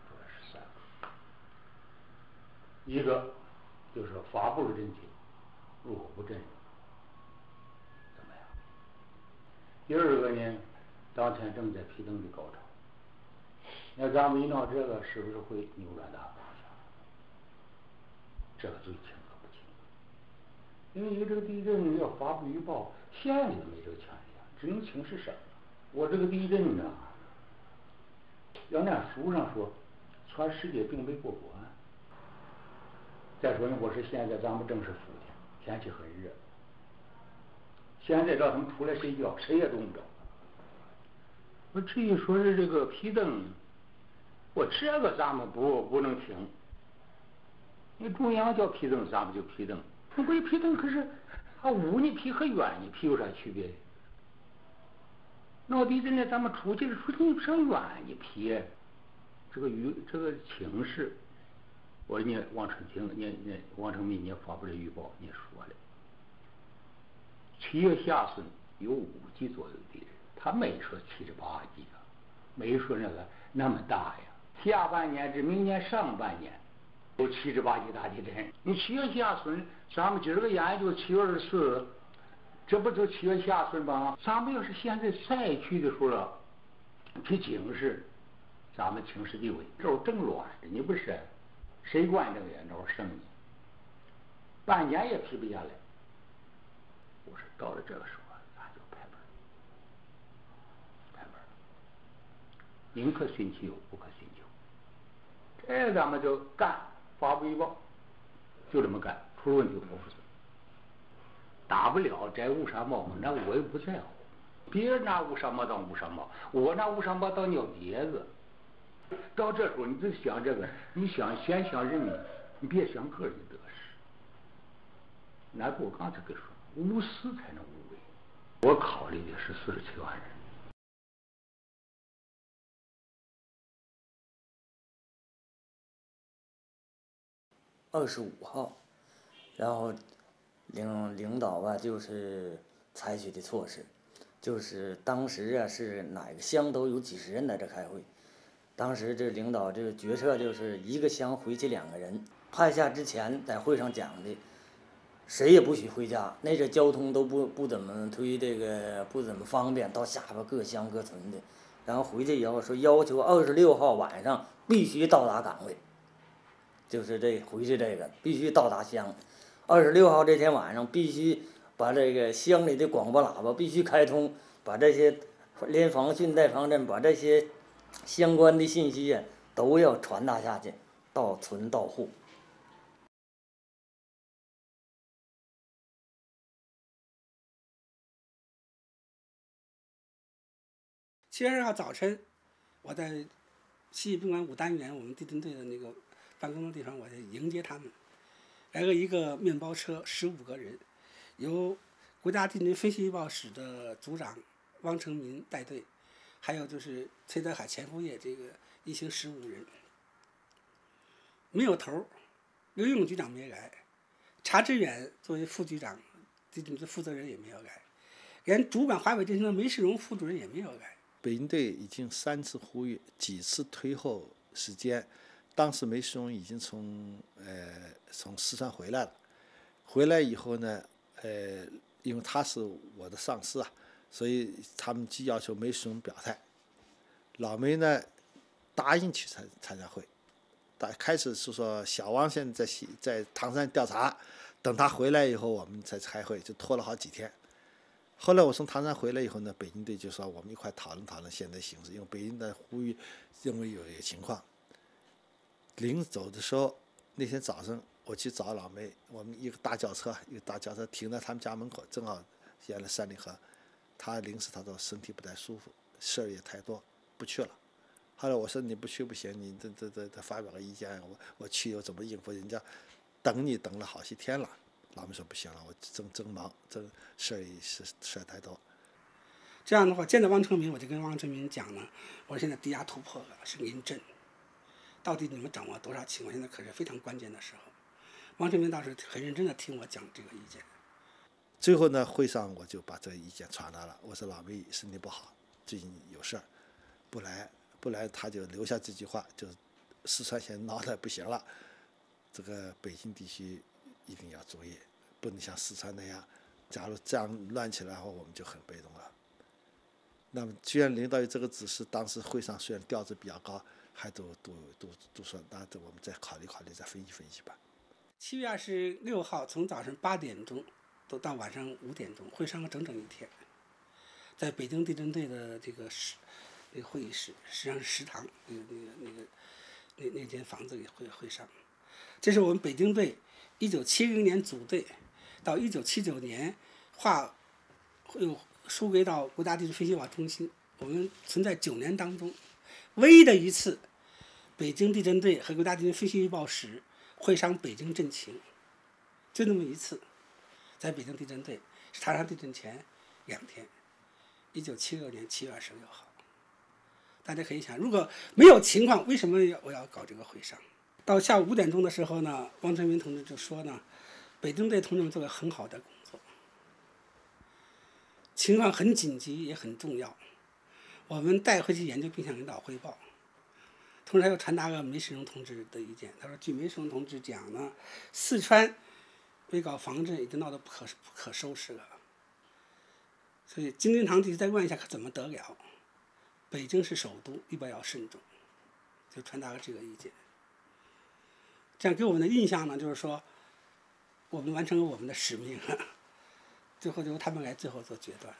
Speaker 8: 一个就是发布了震情，如果不震，怎么样？第二个呢，当前正在批灯的高潮，那咱们一闹这个，是不是会扭转大方向？这个最清可不清。因为你这个地震要发布预报，县里没这个权利啊，只能请示省。我这个地震呢，要按书上说，全世界并没过关。再说呢，我是现在咱们正是伏天，天气很热。现在让他们出来睡觉，谁也动不着。我至于说是这个批灯，我这个咱们不不能停。你中央叫批灯，咱们就批灯。那归批灯，可是啊，屋你批和院你批有啥区别？闹地震呢，咱们出去了，出去你上院你批，这个雨这个情势。我你王春婷，你你王成民，你也发布了预报，你也说了，七月下旬有五级左右的地震，他没说七十八级啊，没说那个那么大呀。下半年至明年上半年有七十八级大地震，你七月下旬，咱们今儿个研究七月二十四，这不就七月下旬吗？咱们要是现在再去的时候啊，去警示，咱们情势地位这儿正乱着，你不是？谁管这个呀？那会生意，半年也批不下来。我说到了这个时候，咱就拍板，拍板，宁可信其有，不可信其无。 哎，咱们就干，发布预报，就这么干，出了问题我负责。打不了摘乌纱帽，那我也不在乎。别人拿乌纱帽当乌纱帽，我拿乌纱帽当鸟碟子。到这时候，你就想这个，你想先想人民，你别想个人得失。那不我刚才跟说，无私才能无为。我考虑的是四十七万人。
Speaker 12: 二十五号，然后领领导吧，就是采取的措施，就是当时啊是哪个乡都有几十人在这开会，当时这领导这个决策就是一个乡回去两个人，派下之前在会上讲的，谁也不许回家，那阵交通都不不怎么推这个不怎么方便，到下边各乡各村的，然后回去以后说要求二十六号晚上必须到达岗位。就是这回去这个必须到达乡，二十六号这天晚上必须把这个乡里的广播喇叭必须开通，把这些连防汛带防震，把这些相关的信息啊都要传达下去，到村到户。
Speaker 5: 七月二号早晨，我在西宾馆五单元我们地震队的那个办公的地方，我就迎接他们，来了一个面包车，十五个人，由国家地震分析预报室的组长汪成民带队，还有就是崔德海前副业这个一行十五人，没有头，刘勇局长没来，查志远作为副局长，地震局负责人也没有来，连主管华北震区的梅世荣副主任也没有来。
Speaker 6: 北京队已经三次呼吁，几次推后时间。当时梅世荣已经从呃从四川回来了，回来以后呢，呃，因为他是我的上司啊，所以他们既要求梅世荣表态。老梅呢答应去参参加会，打开始是说小汪现在在在唐山调查，等他回来以后我们才开会，就拖了好几天。后来我从唐山回来以后呢，北京队就说我们一块讨论讨论现在形势，因为北京的呼吁认为有一个情况。临走的时候，那天早上我去找老梅，我们一个大轿车，一个大轿车停在他们家门口，正好沿了三里河。他临时他说身体不太舒服，事儿也太多，不去了。后来我说你不去不行，你这这这这发表个意见，我我去又怎么应付人家？等你等了好些天了。老梅说不行了，我正正忙，这事儿是事儿太多。
Speaker 5: 这样的话，见到汪成民，我就跟汪成民讲了，我说现在低压突破了，是临阵。到底你们掌握多少情况？现在可是非常关键的时候。汪成民当时很认真地听我讲这个意见。
Speaker 6: 最后呢，会上我就把这个意见传达了。我说老梅身体不好，最近有事儿，不来不来，他就留下这句话，就四川现在闹得不行了，这个北京地区一定要注意，不能像四川那样，假如这样乱起来后，我们就很被动了。那么，既然领导有这个指示，当时会上虽然调子比较高。还都都都都说，那这我们再考虑考虑，再分析分析吧。
Speaker 5: 七月二十六号从早上八点钟都到晚上五点钟，会上了整整一天，在北京地震队的这个室那个会议室，实际上是食堂那个那个那个那那间房子里会会上。这是我们北京队一九七零年组队，到一九七九年划又输给到国家地震分析预报中心，我们存在九年当中唯一的一次。北京地震队和国家地震分析预报室会商北京震情，就那么一次，在北京地震队是唐山地震前两天，一九七六年七月二十六号。大家可以想，如果没有情况，为什么要我要搞这个会商？到下午五点钟的时候呢，汪成民同志就说呢，北京队同志们做了很好的工作，情况很紧急也很重要，我们带回去研究并向领导汇报。同时他又传达了梅世荣同志的意见，他说据梅世荣同志讲呢，四川为搞防震已经闹得不可不可收拾了，所以京津唐地区再乱一下可怎么得了？北京是首都，预报要慎重，就传达了这个意见。这样给我们的印象呢，就是说我们完成了我们的使命，最后就由他们来最后做决断。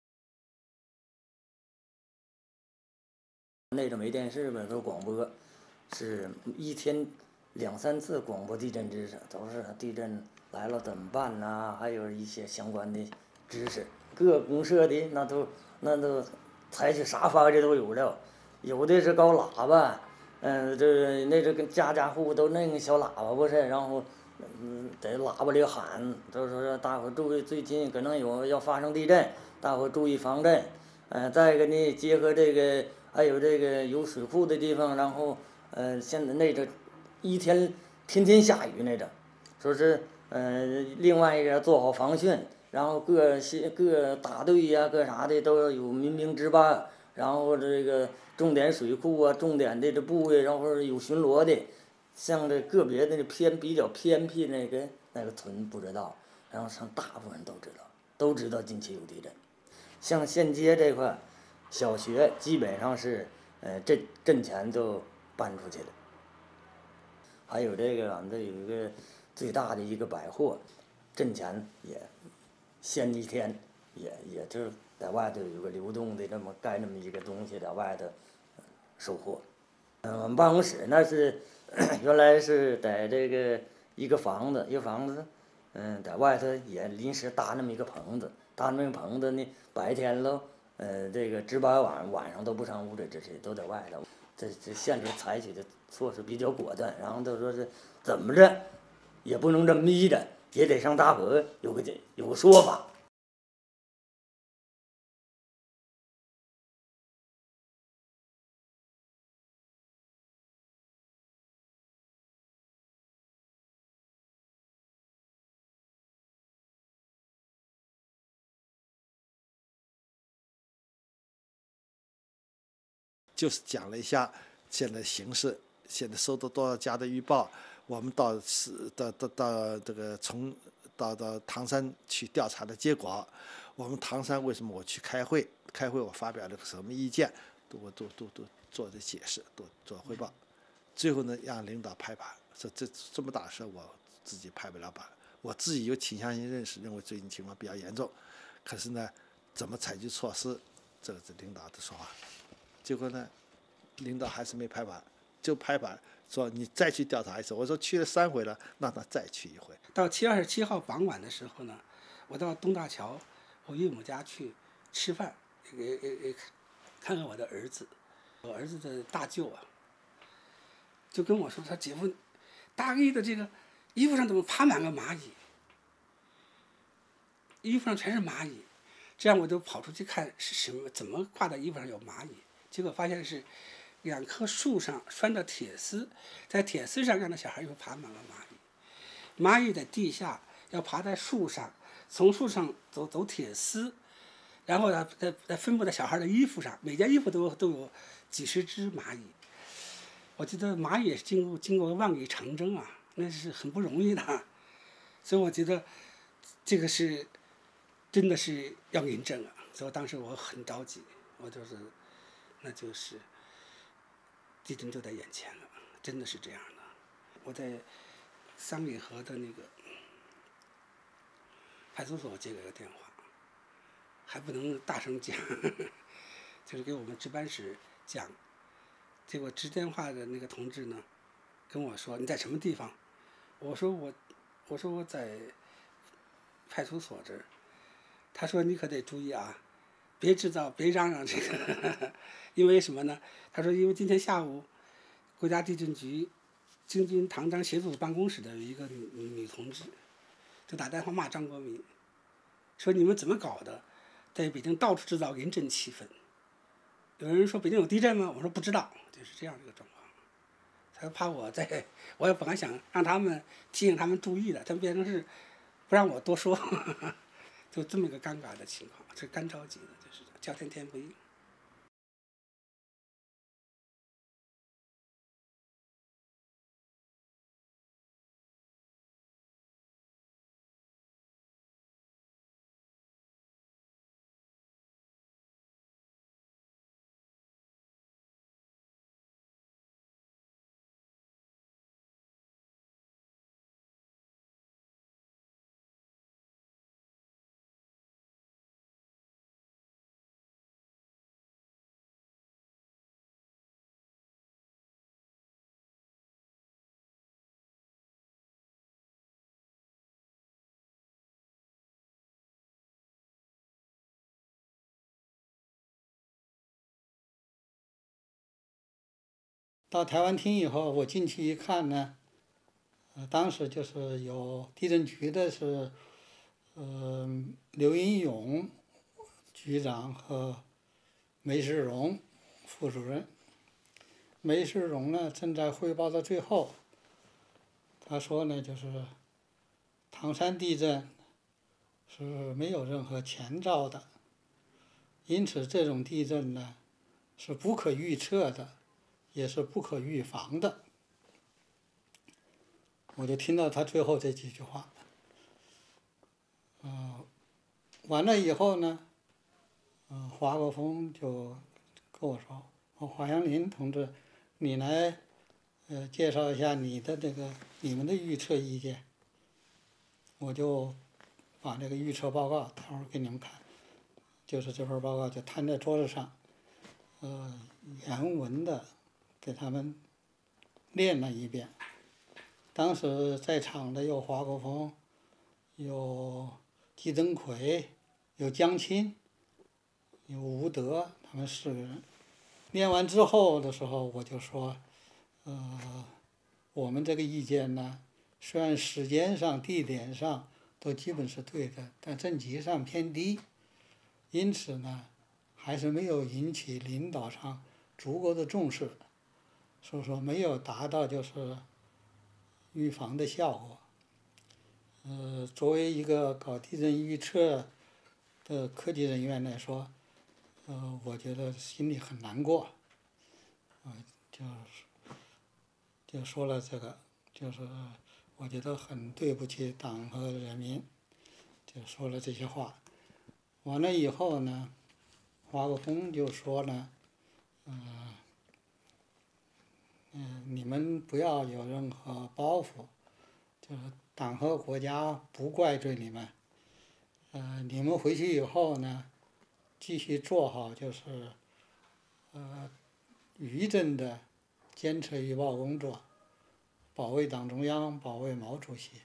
Speaker 12: 那阵没电视呗，都广播， 是一天两三次广播地震知识，都是地震来了怎么办呐、还有一些相关的知识。各公社的那都那都采取啥法子都有了，有的是搞喇叭，嗯、呃，这那这个家家户户都弄个小喇叭不是，然后嗯在喇叭里喊，就是说大伙注意，最近可能有要发生地震，大伙注意防震。呃，再一个呢，结合这个还有这个有水库的地方，然后呃现在那个一天天天下雨那种，说是呃另外一个做好防汛。然后各些各大队呀、啊，各啥的都要有民兵值班，然后这个重点水库啊、重点的这部位，然后有巡逻的。像这个别的偏比较偏僻那个那个村不知道，然后像大部分都知道，都知道近期有地震。像县街这块，小学基本上是呃震震前就搬出去了。还有这个俺们这有一个最大的一个百货，震前也。先一天也也就是在外头有个流动的这么盖那么一个东西，在外头收货。嗯，我们办公室那是原来是在这个一个房子，一个房子，嗯，在外头也临时搭那么一个棚子，搭那么一个棚子呢，白天喽，呃，这个值班晚晚上都不上屋里，这些都在外头。这这县里采取的措施比较果断，然后都说是怎么着，也不能这么眯着。也得上大伙有个有个说法。
Speaker 6: 就是讲了一下现在形势，现在收到多少家的预报。我们到是到到到这个从到到唐山去调查的结果，我们唐山为什么我去开会？开会我发表了个什么意见，都我都都都做的解释，都做汇报。最后呢，让领导拍板，说这这么大的事我自己拍不了板。我自己有倾向性认识，认为最近情况比较严重，可是呢，怎么采取措施，这个是领导的说法。结果呢，领导还是没拍板，就拍板。说你再去调查一次，我说去了三回了，让他再去一回。
Speaker 5: 到七月二十七号傍晚的时候呢，我到东大桥我岳母家去吃饭，给给给看看我的儿子，我儿子的大舅啊，就跟我说他姐夫大衣的这个衣服上怎么爬满了蚂蚁，衣服上全是蚂蚁，这样我就跑出去看是什么怎么挂在衣服上有蚂蚁，结果发现是。两棵树上拴着铁丝，在铁丝上让那小孩又爬满了蚂蚁。蚂蚁在地下要爬在树上，从树上走走铁丝，然后呢再再分布在小孩的衣服上，每件衣服都都有几十只蚂蚁。我觉得蚂蚁也是经过经过万里长征啊，那是很不容易的，所以我觉得这个是真的是要临阵了。所以当时我很着急，我就是那就是。地震就在眼前了，真的是这样的。我在三里河的那个派出所接了个电话，还不能大声讲，就是给我们值班室讲。结果接电话的那个同志呢，跟我说：“你在什么地方？”我说：“我，我说我在派出所这儿。”他说：“你可得注意啊，别制造，别嚷嚷这个。”因为什么呢？他说，因为今天下午，国家地震局京津唐张协助办公室的一个女女同志，就打电话骂张国民，说你们怎么搞的，在北京到处制造临震气氛。有人说北京有地震吗？我说不知道，就是这样的一个状况。他怕我在，我也本来想让他们提醒他们注意的，但变成是不让我多说，就这么一个尴尬的情况，这干着急的，就是叫天天不应。
Speaker 2: 到台湾厅以后，我进去一看呢，呃，当时就是有地震局的是，呃，刘英勇局长和梅世荣副主任。梅世荣呢正在汇报到最后，他说呢，就是唐山地震是没有任何前兆的，因此这种地震呢是不可预测的，也是不可预防的。我就听到他最后这几句话，呃，完了以后呢，呃，华国锋就跟我说：“哦，华阳林同志，你来，呃，介绍一下你的这个你们的预测意见。”我就把这个预测报告，待会儿给你们看，就是这份报告就摊在桌子上，呃，原文的给他们念了一遍。当时在场的有华国锋，有季登奎，有江青，有吴德，他们四个人。念完之后的时候，我就说，呃，我们这个意见呢，虽然时间上、地点上都基本是对的，但震级上偏低，因此呢，还是没有引起领导上足够的重视，所以说没有达到就是预防的效果。呃，作为一个搞地震预测的科技人员来说，呃，我觉得心里很难过，啊、呃，就是就说了这个，就是我觉得很对不起党和人民，就说了这些话。完了以后呢，华国锋就说呢，嗯、呃，嗯、呃，你们不要有任何包袱，就是党和国家不怪罪你们，呃，你们回去以后呢，继续做好就是，呃，余震的监测预报工作，保卫党中央，保卫毛主席。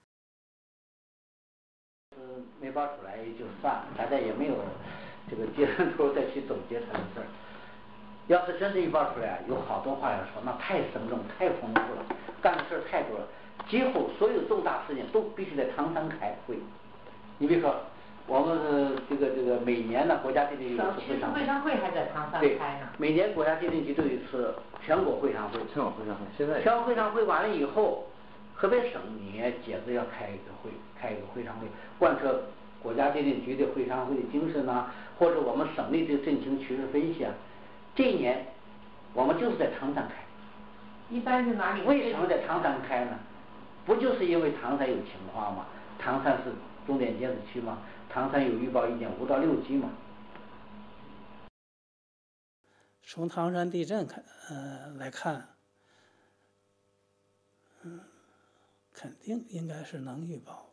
Speaker 9: 嗯，没报出来也就算了，大家也没有这个接着头再去总结他的事儿。要是真的预报出来，有好多话要说，那太生动、太丰富了，干的事儿太多了，几乎所有重大事情都必须在唐山开会。你比如说，我们这个这个每年呢，国家地震局有一次会上会，
Speaker 16: 会上会还在唐山
Speaker 9: 对
Speaker 16: 开呢。
Speaker 9: 每年国家地震局都有一次全国会上会。
Speaker 4: 全国会上会，现在。
Speaker 9: 全国会上会完了以后，河北省也接着要开一个会，开一个会上会，贯彻国家地震局的会上会的精神呐、啊，或者我们省内的震情趋势分析啊。这一年，我们就是在唐山开。
Speaker 16: 一般是哪里？
Speaker 9: 为什么在唐山开呢？不就是因为唐山有情况吗？唐山是重点监测区吗？唐山有预报意见五到六级嘛。
Speaker 15: 从唐山地震看，呃来看，嗯，肯定应该是能预报，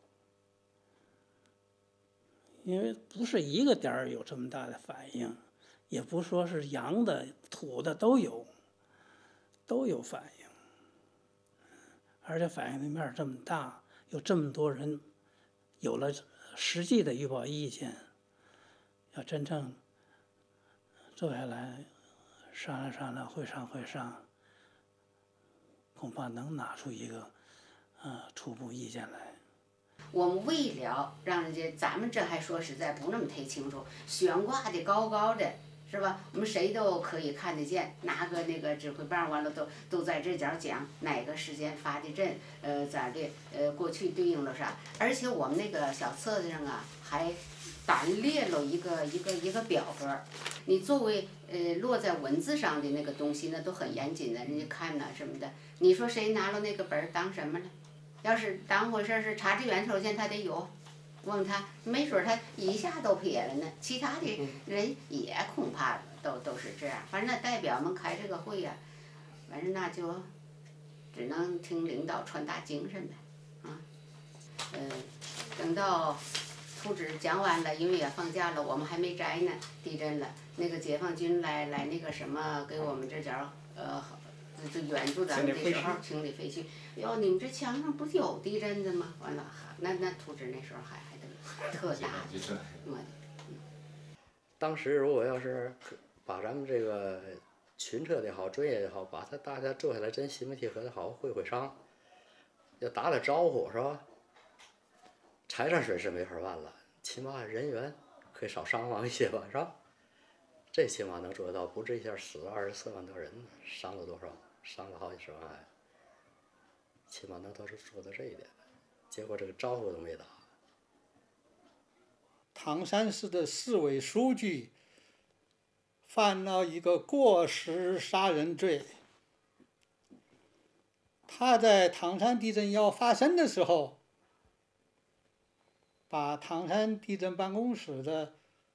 Speaker 15: 因为不是一个点儿有这么大的反应，也不说是阳的、土的都有，都有反应，而且反应的面这么大，有这么多人有了实际的预报意见，要真正坐下来商量商量，会上会上，恐怕能拿出一个呃初步意见来。
Speaker 10: 我们为了让人家，咱们这还说实在不那么忒清楚，悬挂的高高的，是吧？我们谁都可以看得见，拿个那个指挥棒，完了都都在这角讲哪个时间发的震，呃咋的，呃过去对应了啥？而且我们那个小册子上啊，还单列了一个一个一个表格，你作为呃落在文字上的那个东西呢，都很严谨的，人家看呐什么的。你说谁拿了那个本儿当什么了？要是当回事是查支援，首先他得有，问他，没准他一下都撇了呢。其他的人也恐怕都都是这样。反正代表们开这个会呀、啊，反正那就只能听领导传达精神呗，啊，呃，等到图纸讲完了，因为也放假了，我们还没摘呢，地震了，那个解放军来来那个什么，给我们这点儿呃。就援助咱们的时候，清理废墟。哟，你们这墙上不是有地震的吗？完了，那那图纸那时候还还得特大的，我的。
Speaker 7: 当时如果要是把咱们这个群策的好，专业的好，把他大家坐下来真心平气和的好会会商，要打打招呼是吧？财产损失没法办了，起码人员可以少伤亡一些吧，是吧？这起码能做得到，不这一下死了二十四万多人，伤了多少？伤了好几十万，起码能都是做到这一点。结果这个招呼都没打。
Speaker 2: 唐山市的市委书记犯了一个过失杀人罪。他在唐山地震要发生的时候，把唐山地震办公室的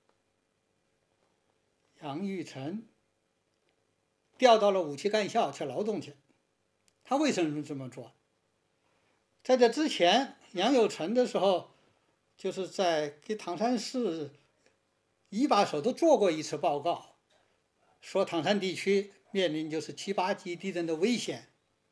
Speaker 2: 杨玉成调到了武器干校去劳动去。他为什么这么做？在这之前，杨有成的时候，就是在给唐山市一把手都做过一次报告，说唐山地区面临就是七八级地震的危险。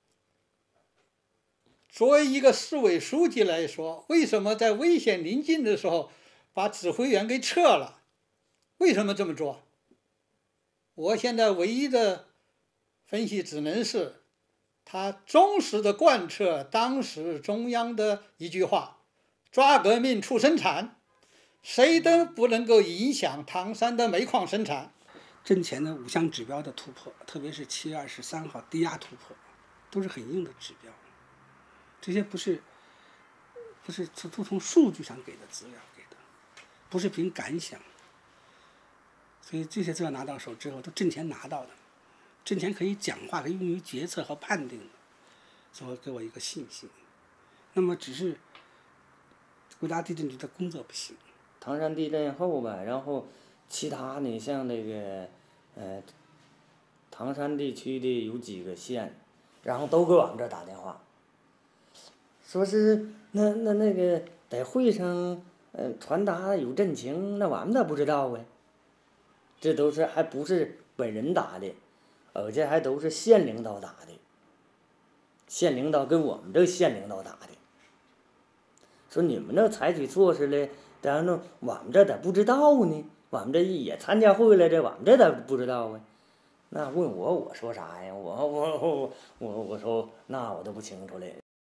Speaker 2: 作为一个市委书记来说，为什么在危险临近的时候把指挥员给撤了？为什么这么做？我现在唯一的分析只能是，他忠实的贯彻当时中央的一句话：抓革命促生产，谁都不能够影响唐山的煤矿生产。
Speaker 5: 震前的五项指标的突破，特别是七月二十三号低压突破，都是很硬的指标。这些不是不是都从数据上给的资料给的，不是凭感想。所以这些资料拿到手之后，都震前拿到的，震前可以讲话，可以用于决策和判定的，所以给我一个信心。那么只是国家地震局的工作不行。
Speaker 12: 唐山地震后吧，然后其他呢，像那个呃，唐山地区的有几个县，然后都给我们这儿打电话。说是那那那个在会上，呃，传达有震情，那我们咋不知道啊？这都是还不是本人打的，而且还都是县领导打的。县领导跟我们这个县领导打的，说你们这采取措施了，然后我们这咋不知道呢？我们这也参加会来着，我们这咋不知道啊？那问我，我说啥呀？我我我我我说那我都不清楚了。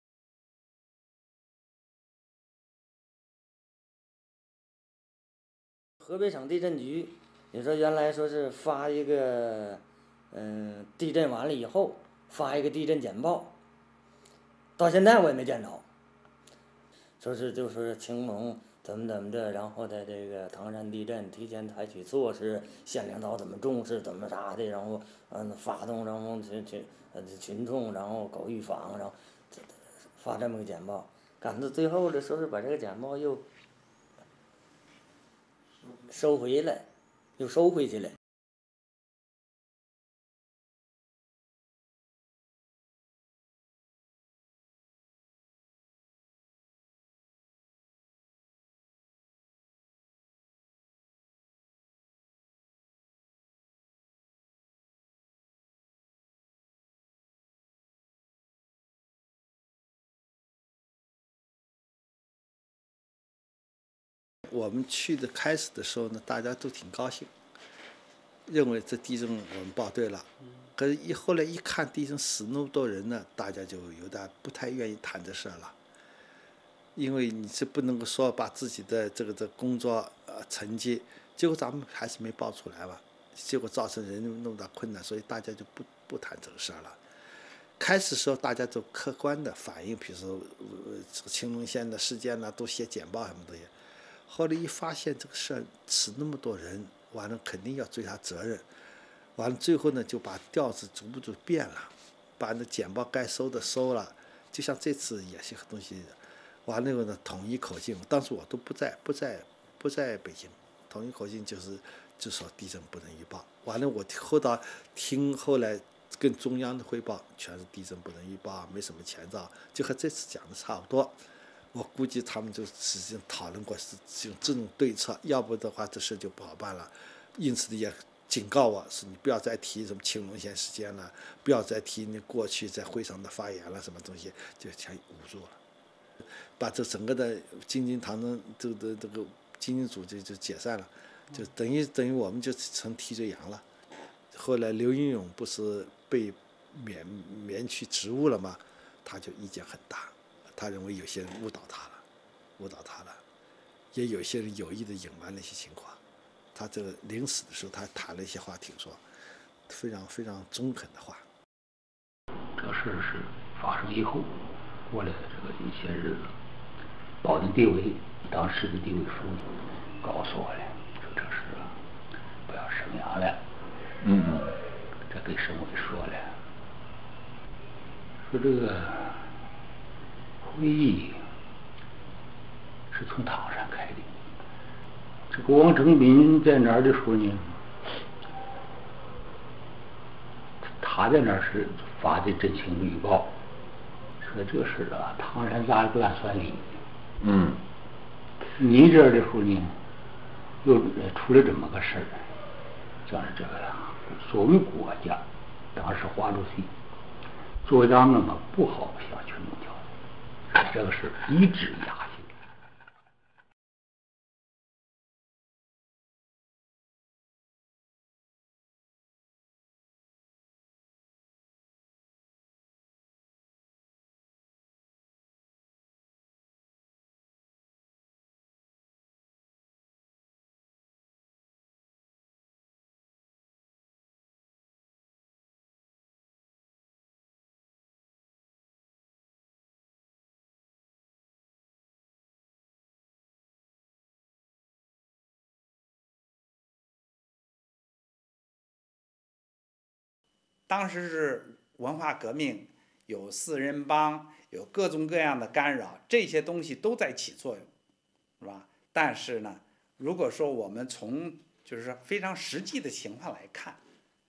Speaker 12: 河北省地震局，你说原来说是发一个，嗯、呃，地震完了以后发一个地震简报，到现在我也没见着。说是就说青龙怎么怎么着，然后在这个唐山地震提前采取措施，县领导怎么重视怎么啥的，然后嗯发动然后群群呃群众然后搞预防，然后发这么个简报，赶到最后了，说是把这个简报又收回来，又收回去了。
Speaker 6: 我们去的开始的时候呢，大家都挺高兴，认为这地震我们报对了。可是，一后来一看地震死那么多人呢，大家就有点不太愿意谈这事儿了。因为你是不能够说把自己的这个这工作呃成绩，结果咱们还是没报出来吧，结果造成人那么大困难，所以大家就不不谈这个事儿了。开始时候大家都客观的反映，比如说呃青龙县的事件呢，都写简报什么东西。后来一发现这个事儿死那么多人，完了肯定要追他责任，完了最后呢就把调子逐步就变了，把那简报该收的收了，就像这次也是个东西，完了以后呢统一口径，当时我都不在不在不在北京，统一口径就是就说地震不能预报，完了我后到听后来跟中央的汇报全是地震不能预报，没什么前兆，就和这次讲的差不多。我估计他们就实际上讨论过是用这种对策，要不的话这事就不好办了。因此也警告我是你不要再提什么青龙县事件了，不要再提你过去在会上的发言了，什么东西就全捂住了，把这整个的京津唐山这个这个京津组就就解散了，就等于等于我们就成替罪羊了。 后来刘英勇不是被免免去职务了吗？他就意见很大，他认为有些人误导他了，误导他了，也有些人有意的隐瞒了一些情况。他这个临死的时候，他谈了一些话，听说非常非常中肯的话。
Speaker 3: 这事是发生以后，过来的这个一些日子，保定地委当时的地委书记告诉我了，说这事啊不要声扬了。嗯嗯，这给省委说了，说这个会议是从唐山开的。这个王正斌在那儿的时候呢，他在那儿是发的真情预报，说这个事啊，唐山咋乱算理？嗯，你这儿的时候呢，又出了这么个事儿，讲是这个呀，作为国家，当时华主席作为咱们嘛，不好向群众交代，这个事一直压下。
Speaker 17: 当时是文化革命，有四人帮，有各种各样的干扰，这些东西都在起作用，是吧？但是呢，如果说我们从就是非常实际的情况来看，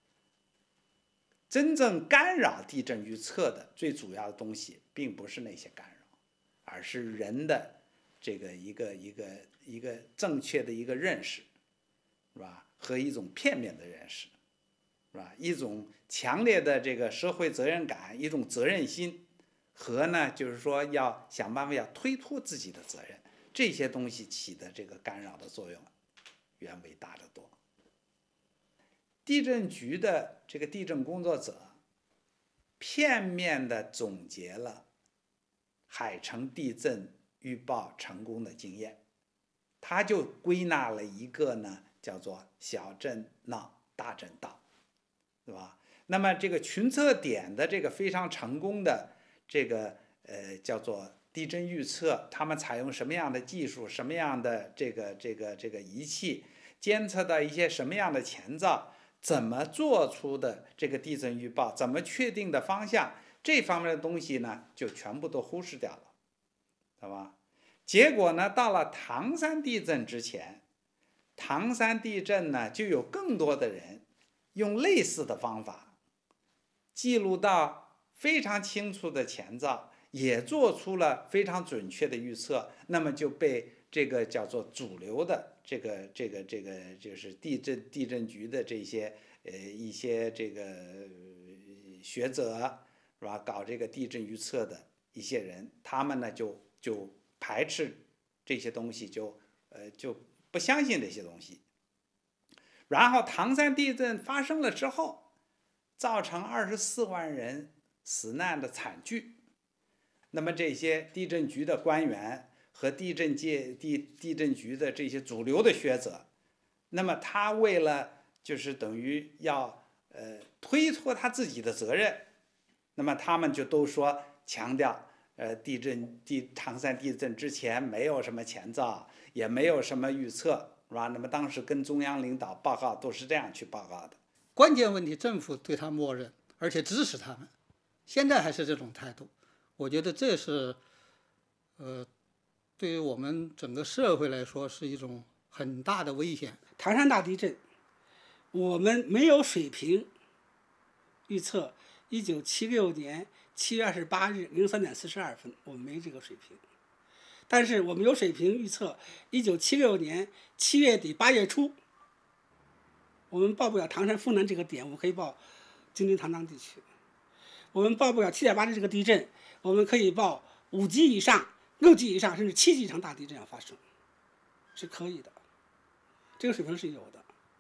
Speaker 17: 真正干扰地震预测的最主要的东西，并不是那些干扰，而是人的这个一个一个一个正确的一个认识，是吧？和一种片面的认识。是吧？一种强烈的这个社会责任感，一种责任心，和呢，就是说要想办法要推脱自己的责任，这些东西起的这个干扰的作用，远为大得多。地震局的这个地震工作者，片面的总结了海城地震预报成功的经验，他就归纳了一个呢，叫做小震闹，大震荡。对吧？那么这个群测点的这个非常成功的这个呃叫做地震预测，他们采用什么样的技术，什么样的这个这个这个仪器，监测到一些什么样的前兆，怎么做出的这个地震预报，怎么确定的方向，这方面的东西呢，就全部都忽视掉了，好吧？结果呢，到了唐山地震之前，唐山地震呢就有更多的人。用类似的方法记录到非常清楚的前兆，也做出了非常准确的预测，那么就被这个叫做主流的这个这个这个就是地震地震局的这些呃一些这个学者是吧，搞这个地震预测的一些人，他们呢就就排斥这些东西，就呃就不相信这些东西。然后唐山地震发生了之后，造成二十四万人死难的惨剧。那么这些地震局的官员和地震界地地震局的这些主流的学者，那么他为了就是等于要呃推脱他自己的责任，那么他们就都说强调呃地震地唐山地震之前没有什么前兆，也没有什么预测。是吧？那么当时跟中央领导报告都是这样去报告的。
Speaker 2: 关键问题，政府对他默认，而且支持他们，现在还是这种态度。我觉得这是，呃，对于我们整个社会来说是一种很大的危险。
Speaker 5: 唐山大地震，我们没有水平预测一九七六年七月二十八日零三点四十二分，我们没这个水平。但是我们有水平预测一九七六年七月底八月初，我们报不了唐山丰南这个点，我们可以报京津唐江地区。我们报不了七点八的这个地震，我们可以报五级以上、六级以上，甚至七级以上大地震要发生，是可以的，这个水平是有的。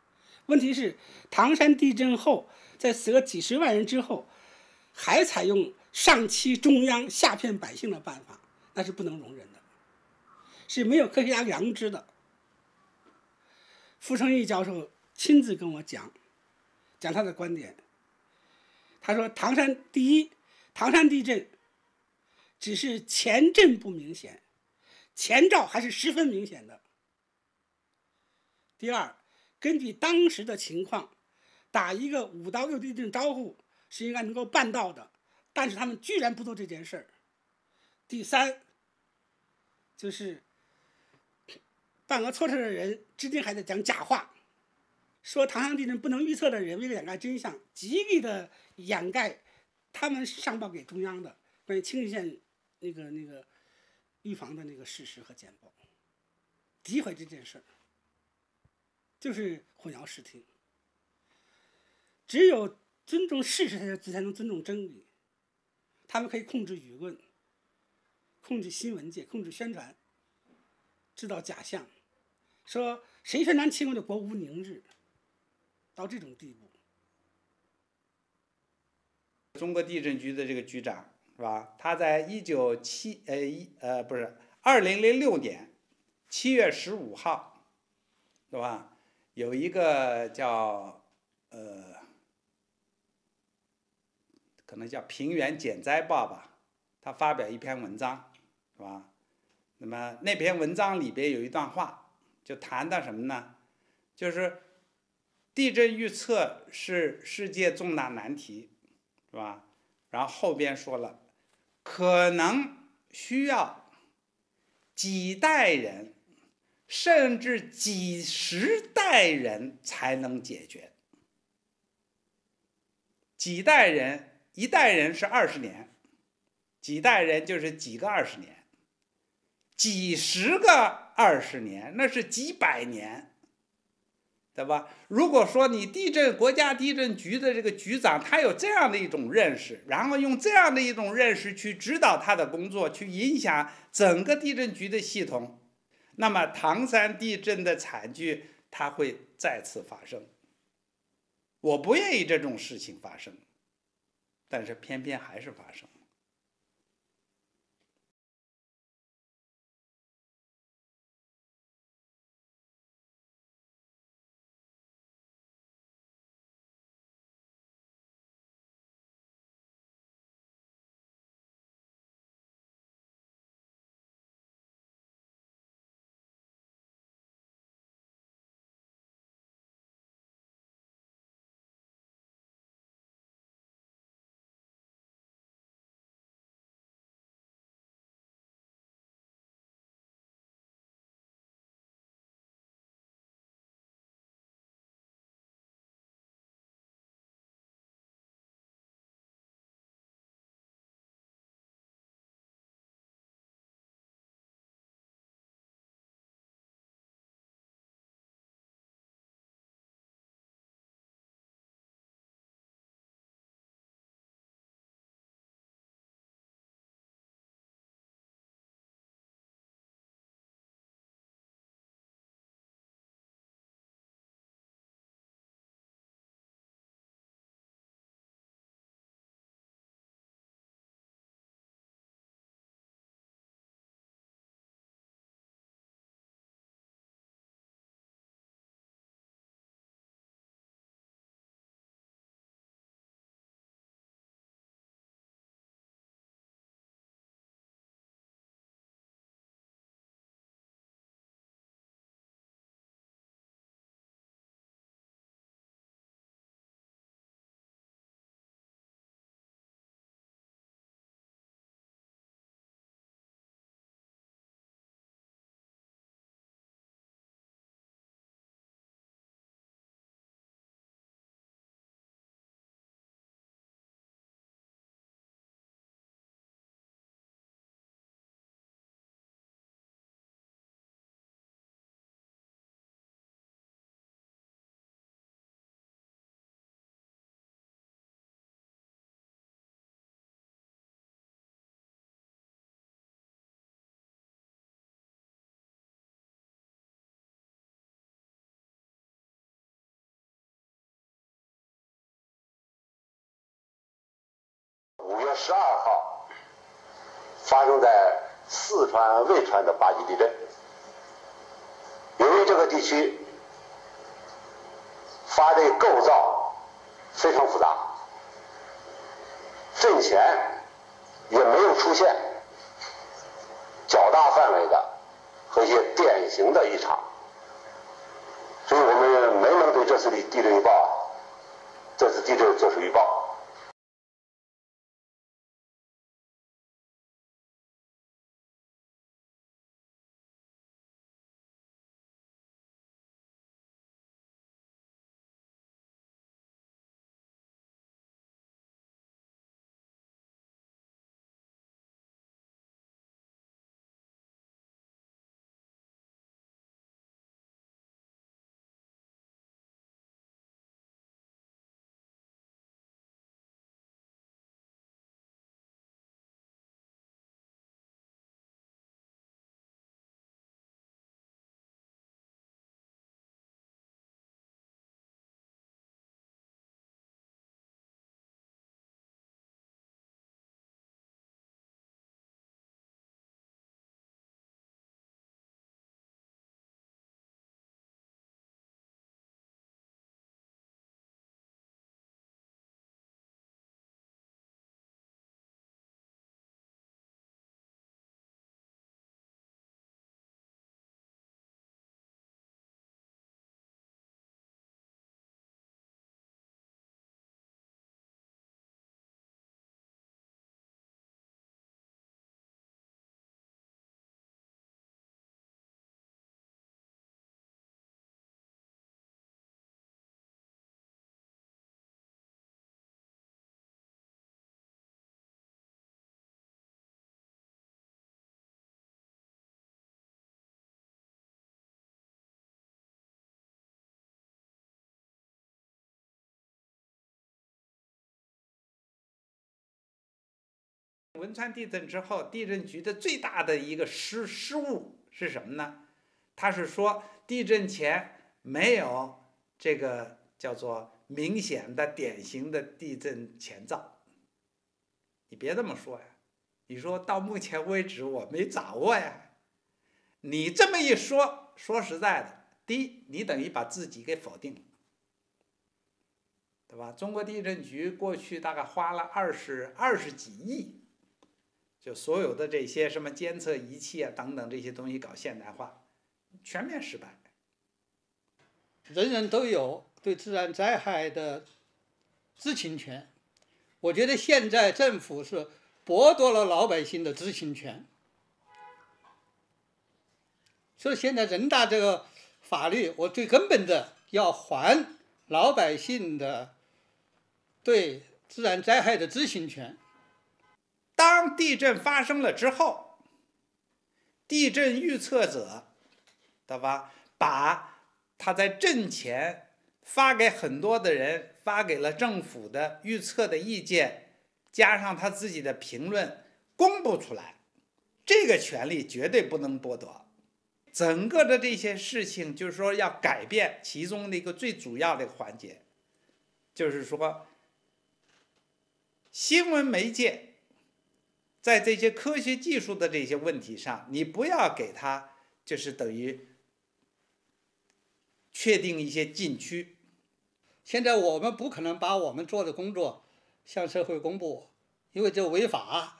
Speaker 5: 问题是唐山地震后，在死了几十万人之后，还采用上欺中央、下骗百姓的办法，那是不能容忍的，是没有科学家良知的。傅成义教授亲自跟我讲，讲他的观点。他说，唐山第一，唐山地震只是前震不明显，前兆还是十分明显的。第二，根据当时的情况，打一个五到六地震招呼是应该能够办到的，但是他们居然不做这件事儿。第三，就是办个错事的人至今还在讲假话，说唐山地震不能预测的人为了掩盖真相，极力的掩盖他们上报给中央的关于青城县那个那个预防的那个事实和简报，诋毁这件事儿，就是混淆视听。只有尊重事实，才才能尊重真理。他们可以控制舆论，控制新闻界，控制宣传，制造假象，说谁宣传清就国无宁日，到这种地步。
Speaker 17: 中国地震局的这个局长是吧？他在一九七呃一呃不是二零零六年七月十五号，是吧？有一个叫呃可能叫《平原减灾报》吧，他发表一篇文章，是吧？那么那篇文章里边有一段话，就谈到什么呢？就是地震预测是世界重大难题，是吧？然后后边说了，可能需要几代人，甚至几十代人才能解决。几代人，一代人是二十年，几代人就是几个二十年，几十个二十年，那是几百年。对吧？如果说你地震国家地震局的这个局长，他有这样的一种认识，然后用这样的一种认识去指导他的工作，去影响整个地震局的系统，那么唐山地震的惨剧它会再次发生。我不愿意这种事情发生，但是偏偏还是发生。
Speaker 18: 五月十二号发生在四川潍川的八级地震。由于这个地区发地构造非常复杂，震前也没有出现较大范围的和一些典型的异常，所以我们没能对这次的地震预报，这次地震做出预报。
Speaker 17: 汶川地震之后，地震局的最大的一个失失误是什么呢？他是说地震前没有这个叫做明显的典型的地震前兆。你别这么说呀，你说到目前为止我没掌握呀。你这么一说，说实在的，第一，你等于把自己给否定了，对吧？中国地震局过去大概花了二十二十几亿。就所有的这些什么监测仪器啊等等这些东西搞现代化，全面失败。
Speaker 2: 人人都有对自然灾害的知情权，我觉得现在政府是剥夺了老百姓的知情权。所以现在人大这个法律，我最根本的要还老百姓的对自然灾害的知情权。
Speaker 17: 当地震发生了之后，地震预测者，对吧？把他在震前发给很多的人，发给了政府的预测的意见，加上他自己的评论，公布出来，这个权利绝对不能剥夺。整个的这些事情，就是说要改变其中的一个最主要的环节，就是说，新闻媒介。在这些科学技术的这些问题上，你不要给它就是等于确定一些禁区。
Speaker 2: 现在我们不可能把我们做的工作向社会公布，因为这违法。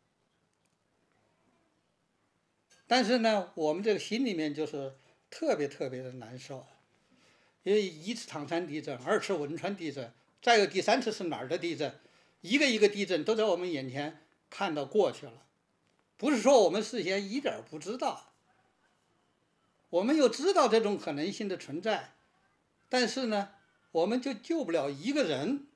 Speaker 2: 但是呢，我们这个心里面就是特别特别的难受，因为一次唐山地震，二次汶川地震，再有第三次是哪儿的地震，一个一个地震都在我们眼前。看到过去了，不是说我们事先一点不知道，我们又知道这种可能性的存在，但是呢，我们就救不了一个人。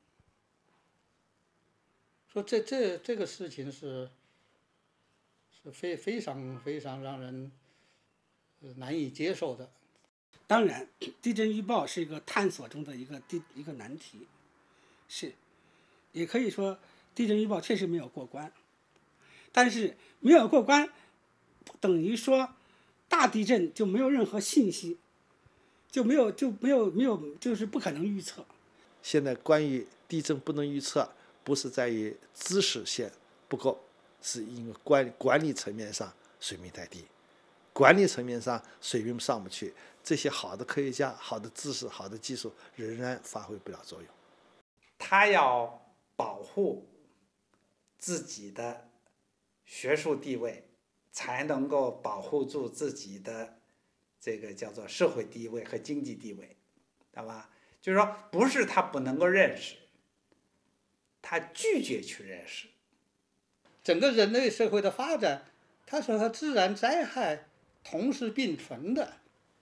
Speaker 2: 说这这这个事情是是非非常非常让人难以接受的。
Speaker 5: 当然，地震预报是一个探索中的一个地一个难题，是，也可以说地震预报确实没有过关。但是没有过关，等于说大地震就没有任何信息，就没有就没有没有就是不可能预测。
Speaker 6: 现在关于地震不能预测， 不是在于知识线不够，是因为管管理层面上水平太低，管理层面上水平上不去，这些好的科学家、好的知识、好的技术仍然发挥不了作用。
Speaker 17: 他要保护自己的学术地位，才能够保护住自己的这个叫做社会地位和经济地位，对吧？就是说，不是他不能够认识，他拒绝去认识。
Speaker 2: 整个人类社会的发展，它是和自然灾害同时并存的。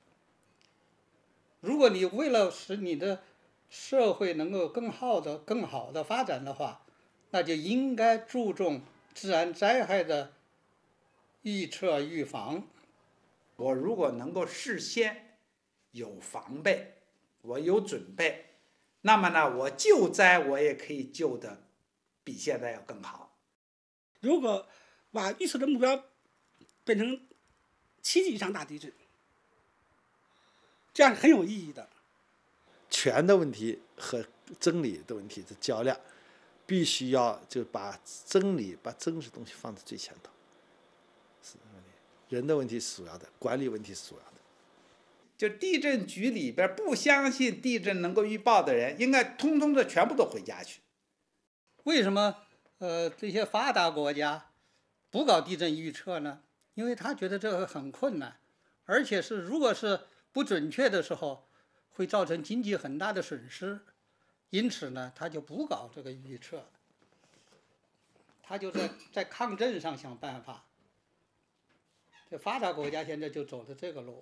Speaker 2: 如果你为了使你的社会能够更好的、更好的发展的话，那就应该注重自然灾害的预测预防。
Speaker 17: 我如果能够事先有防备，我有准备，那么呢，我救灾我也可以救的比现在要更好。
Speaker 19: 如果把预测的目标变成七级以上大地震，这样是很有意义的。
Speaker 6: 权的问题和真理的问题的较量，必须要就把真理、把真实东西放在最前头。是人的问题是主要的，管理问题是主要的。
Speaker 17: 就地震局里边不相信地震能够预报的人，应该通通的全部都回家去。
Speaker 2: 为什么呃这些发达国家不搞地震预测呢？因为他觉得这个很困难，而且是如果是不准确的时候，会造成经济很大的损失，因此呢，他就不搞这个预测，他就在在抗震上想办法。这发达国家现在就走的这个路。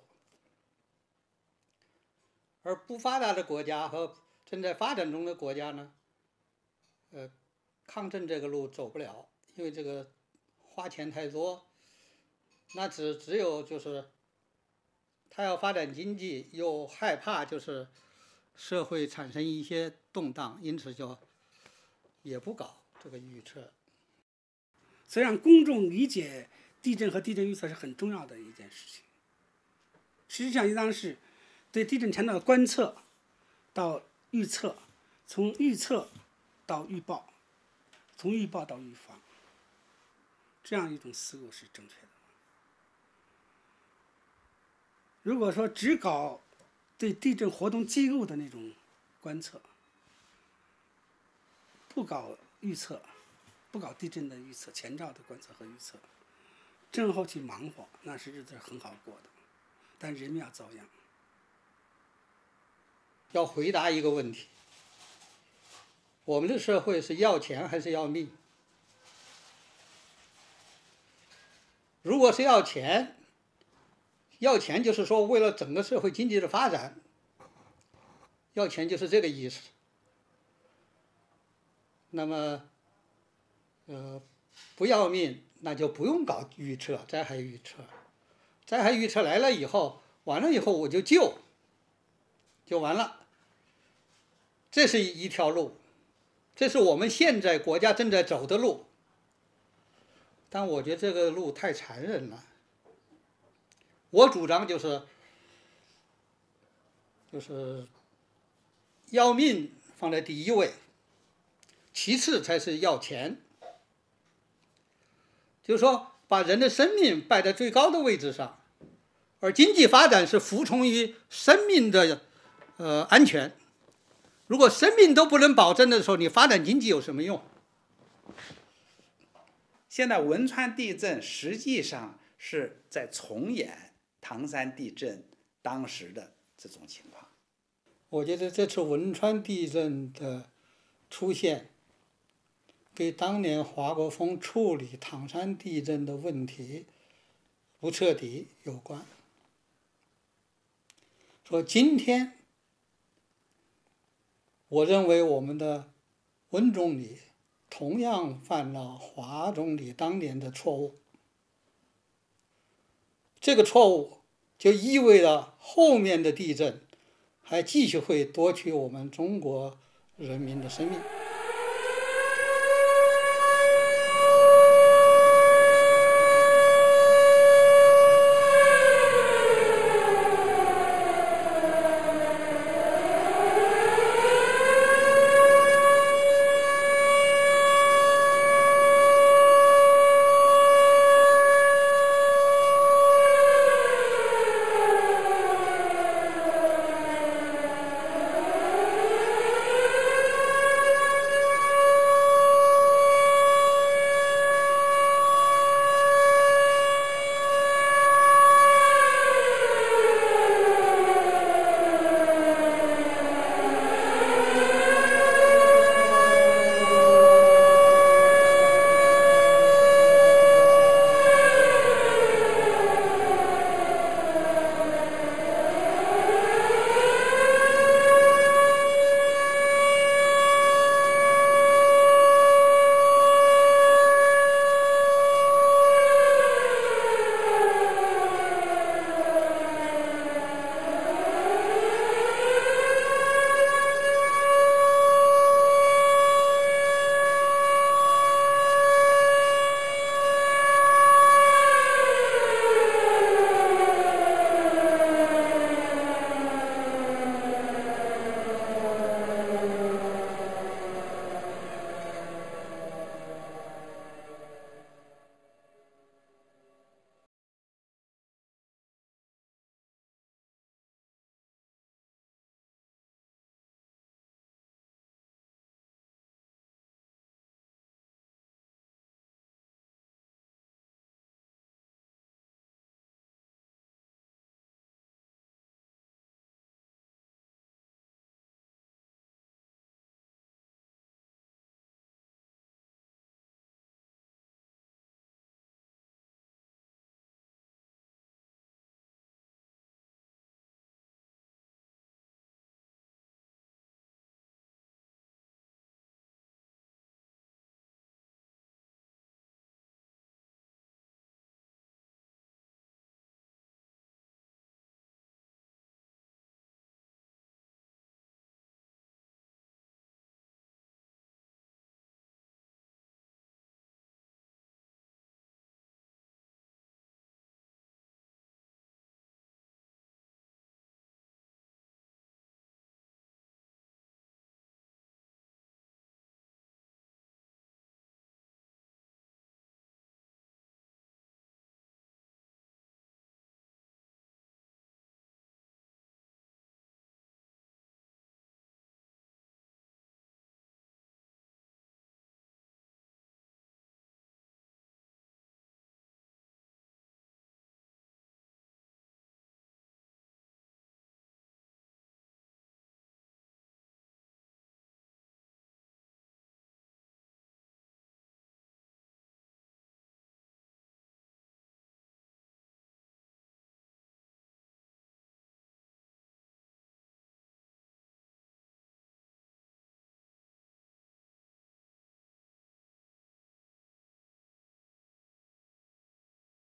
Speaker 2: 而不发达的国家和正在发展中的国家呢，呃，抗震这个路走不了，因为这个花钱太多，那只只有就是他要发展经济，又害怕就是社会产生一些动荡，因此就也不搞这个预测。
Speaker 19: 所以让公众理解地震和地震预测是很重要的一件事情。实际上应当是对地震前的观测到预测，从预测到预报，从预报到预防，这样一种思路是正确的。如果说只搞对地震活动记录的那种观测，不搞预测，不搞地震的预测、前兆的观测和预测，震后去忙活，那是日子很好过的，但人们要遭殃。
Speaker 2: 要回答一个问题：我们的社会是要钱还是要命？如果是要钱，要钱就是说为了整个社会经济的发展，要钱就是这个意思。那么，呃，不要命，那就不用搞预测，灾害预测。灾害预测来了以后，完了以后我就救，就完了。这是一条路，这是我们现在国家正在走的路。但我觉得这个路太残忍了。我主张就是，就是要命放在第一位，其次才是要钱。就是说，把人的生命摆在最高的位置上，而经济发展是服从于生命的呃安全。如果生命都不能保证的时候，你发展经济有什么用？
Speaker 17: 现在汶川地震实际上是在重演唐山地震当时的这种情况。
Speaker 2: 我觉得这次汶川地震的出现，跟当年华国锋处理唐山地震的问题不彻底有关。说今天，我认为我们的温总理同样犯了华总理当年的错误。这个错误就意味着后面的地震还继续会夺取我们中国人民的生命。